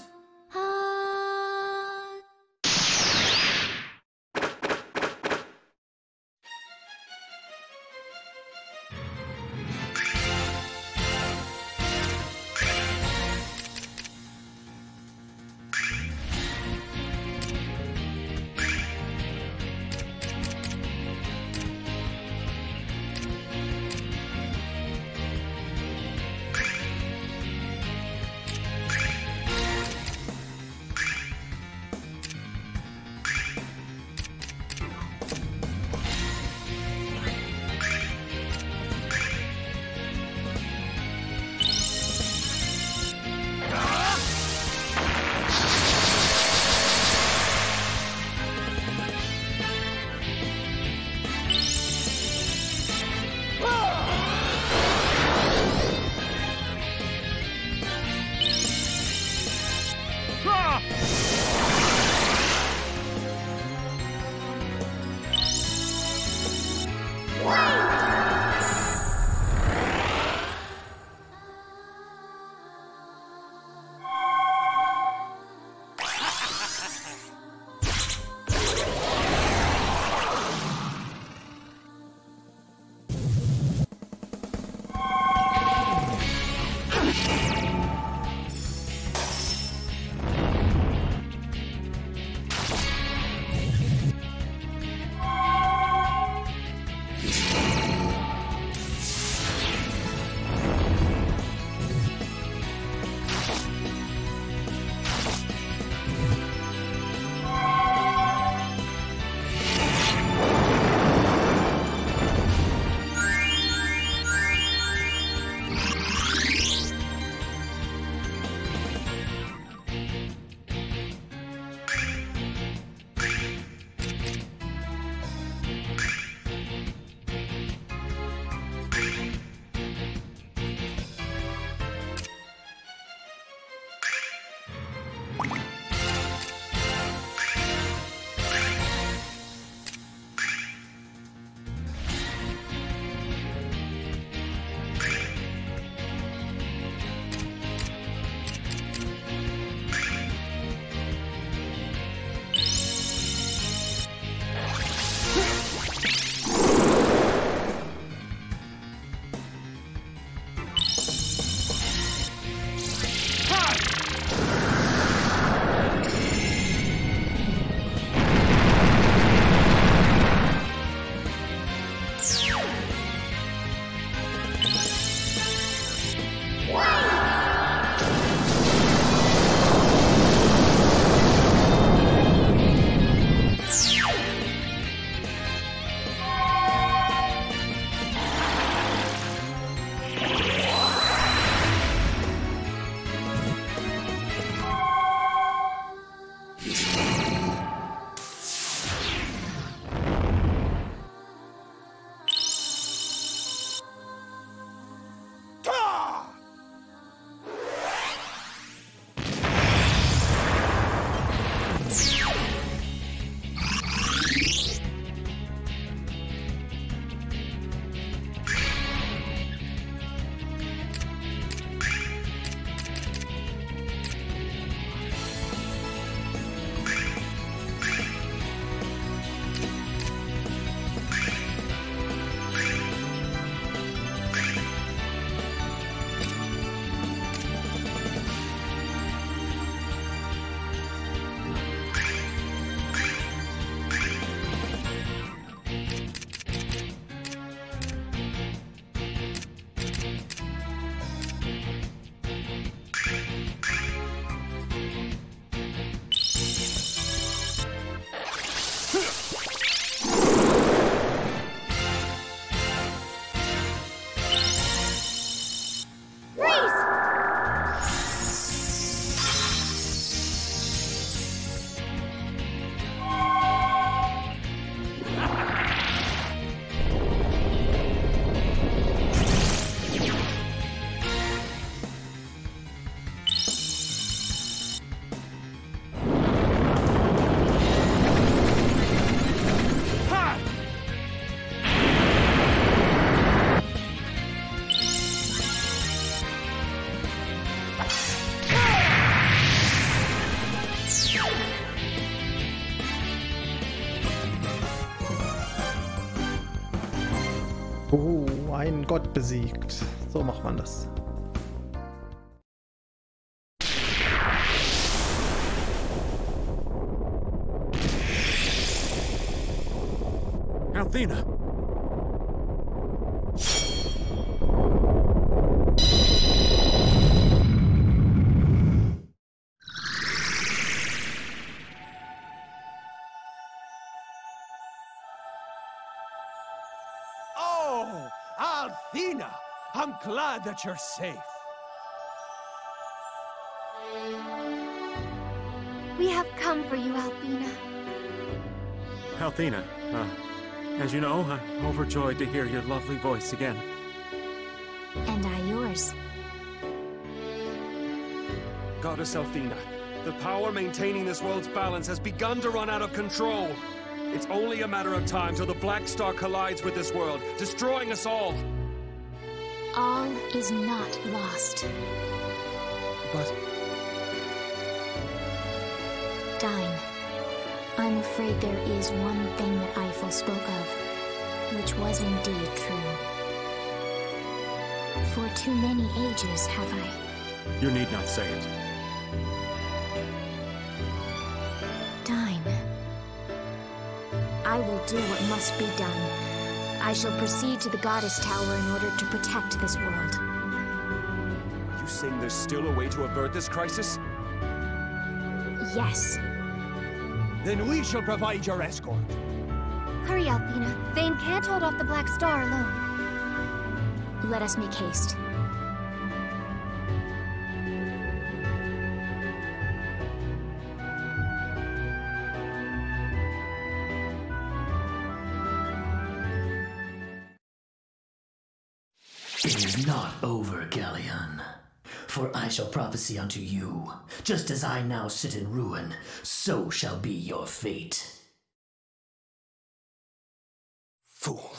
Oh, ein Gott besiegt. So macht man das. Althena! Oh, Althena! I'm glad that you're safe. We have come for you, Althena. Althena, as you know, I'm overjoyed to hear your lovely voice again. And I yours. Goddess Althena, the power maintaining this world's balance has begun to run out of control. It's only a matter of time till the Black Star collides with this world, destroying us all. All is not lost. But... Dyne, I'm afraid there is one thing that Eiffel spoke of, which was indeed true. For too many ages have I... You need not say it. Dyne, I will do what must be done. I shall proceed to the Goddess Tower in order to protect this world. Are you saying there's still a way to avert this crisis? Yes. Then we shall provide your escort. Hurry, Althena. Vane can't hold off the Black Star alone. Let us make haste. It is not over, Galleon. For I shall prophesy unto you, just as I now sit in ruin, so shall be your fate. Fool.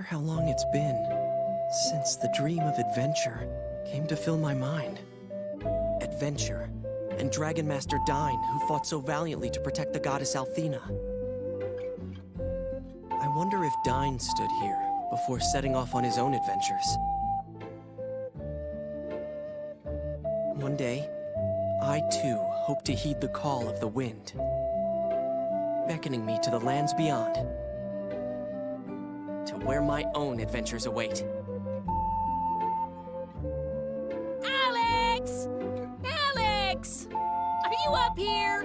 how long it's been since the dream of adventure came to fill my mind. Adventure, and Dragon Master Dyne, who fought so valiantly to protect the goddess Althena. I wonder if Dyne stood here before setting off on his own adventures. One day, I too hope to heed the call of the wind, beckoning me to the lands beyond, to where my own adventures await. Alex! Alex! Are you up here?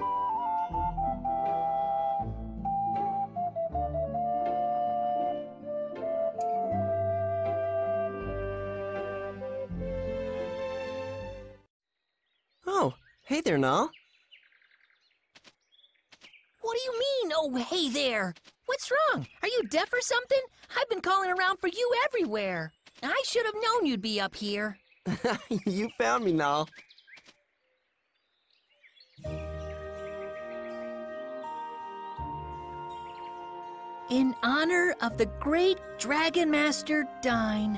Oh, hey there, Nall. What do you mean, oh, hey there? What's wrong? Are you deaf or something? I've been calling around for you everywhere. I should have known you'd be up here. You found me, Nall. In honor of the great Dragon Master Dyne.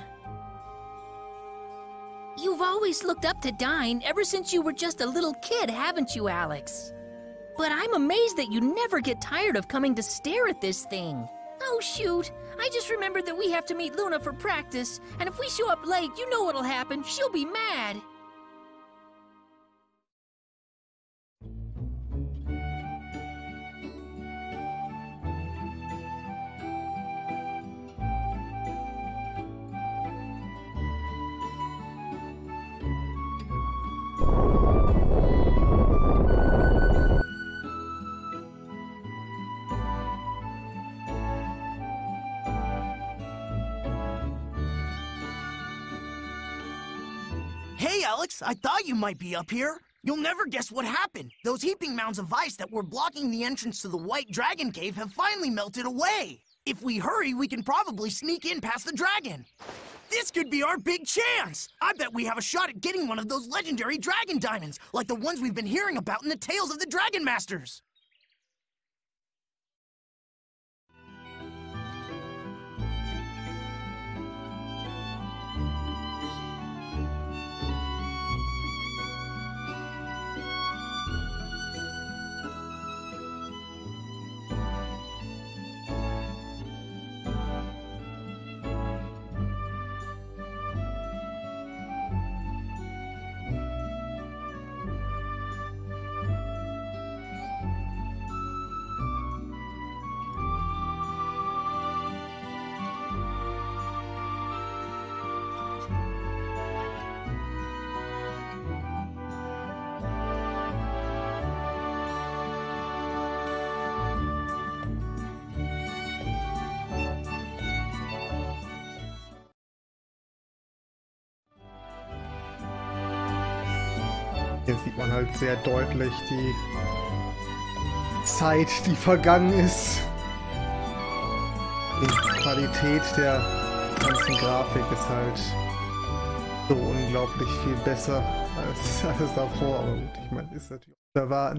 You've always looked up to Dyne ever since you were just a little kid, haven't you, Alex? But I'm amazed that you never get tired of coming to stare at this thing. Oh, shoot. I just remembered that we have to meet Luna for practice, and if we show up late, you know what'll happen. She'll be mad. Hey, Alex, I thought you might be up here. You'll never guess what happened. Those heaping mounds of ice that were blocking the entrance to the White Dragon Cave have finally melted away. If we hurry, we can probably sneak in past the dragon. This could be our big chance. I bet we have a shot at getting one of those legendary dragon diamonds, like the ones we've been hearing about in the tales of the Dragon Masters. Hier sieht man halt sehr deutlich die Zeit, die vergangen ist. Die Qualität der ganzen Grafik ist halt so unglaublich viel besser als alles davor. Aber gut, ich meine, ist natürlich zu erwarten.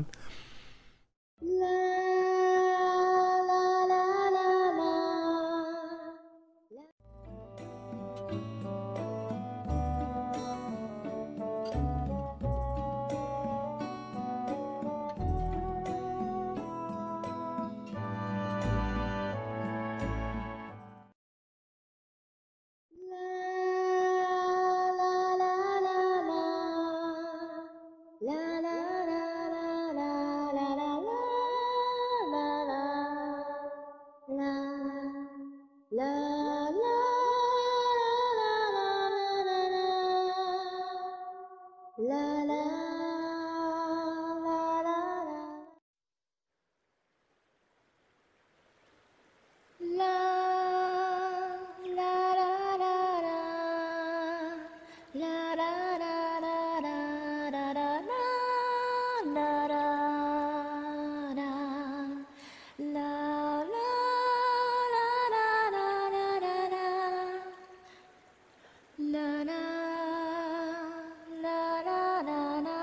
La la la la la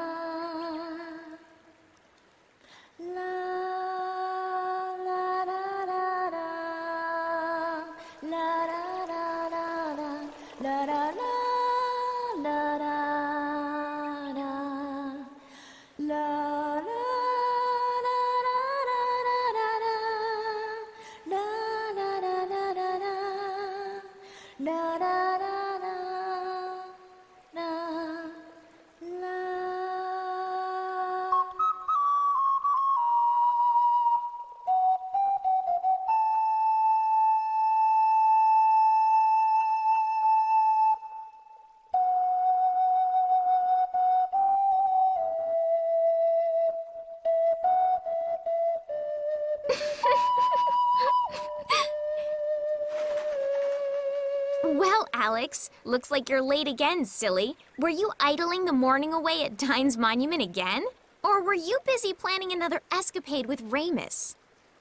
Well, Alex, looks like you're late again, silly. Were you idling the morning away at Dine's monument again? Or were you busy planning another escapade with Ramus?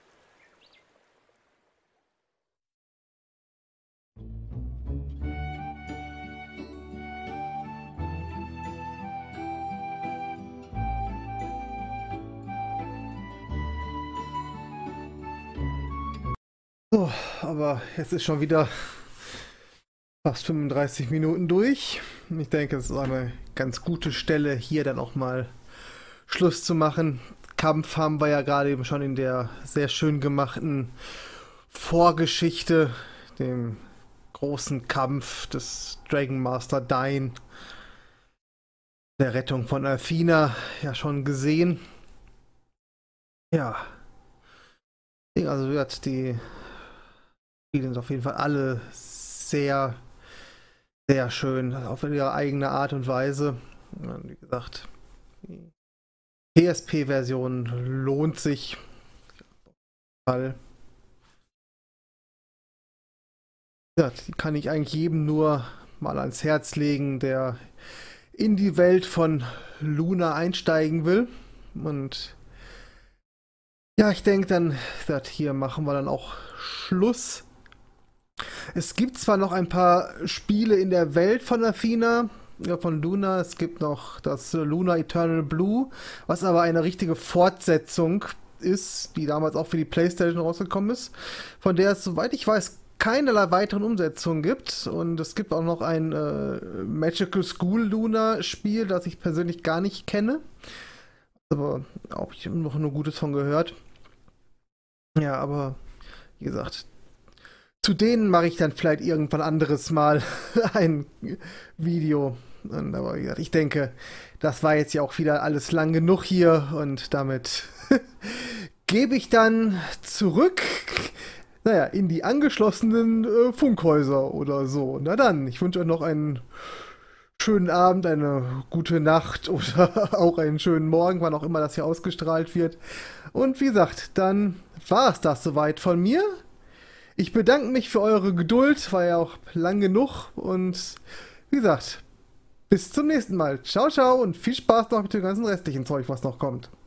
So, aber jetzt ist schon wieder fast 35 Minuten durch. Ich denke, es ist eine ganz gute Stelle, hier dann auch mal Schluss zu machen. Kampf haben wir ja gerade eben schon in der sehr schön gemachten Vorgeschichte, dem großen Kampf des Dragon Master Dyne, der Rettung von Athena, ja schon gesehen. Ja, also die Spiele sind auf jeden Fall alle sehr, sehr schön, auf ihre eigene Art und Weise. Und wie gesagt, die PSP-Version lohnt sich. Ja, die kann ich eigentlich jedem nur mal ans Herz legen, der in die Welt von Luna einsteigen will. Und ja, ich denke dann, hier machen wir dann auch Schluss. Es gibt zwar noch ein paar Spiele in der Welt von Athena, ja, von Luna. Es gibt noch das Luna Eternal Blue, was aber eine richtige Fortsetzung ist, die damals auch für die PlayStation rausgekommen ist, von der es, soweit ich weiß, keinerlei weiteren Umsetzungen gibt. Und es gibt auch noch ein Magical School Luna Spiel, das ich persönlich gar nicht kenne, aber auch ich habe noch nur Gutes von gehört. Ja, aber wie gesagt, zu denen mache ich dann vielleicht irgendwann anderes Mal ein Video. Und, aber wie gesagt, ich denke, das war jetzt ja auch wieder alles lang genug hier und damit gebe ich dann zurück, naja, in die angeschlossenen Funkhäuser oder so. Na dann, ich wünsche euch noch einen schönen Abend, eine gute Nacht oder auch einen schönen Morgen, wann auch immer das hier ausgestrahlt wird. Und wie gesagt, dann war es das soweit von mir. Ich bedanke mich für eure Geduld, war ja auch lang genug und wie gesagt, bis zum nächsten Mal. Ciao, ciao und viel Spaß noch mit dem ganzen restlichen Zeug, was noch kommt.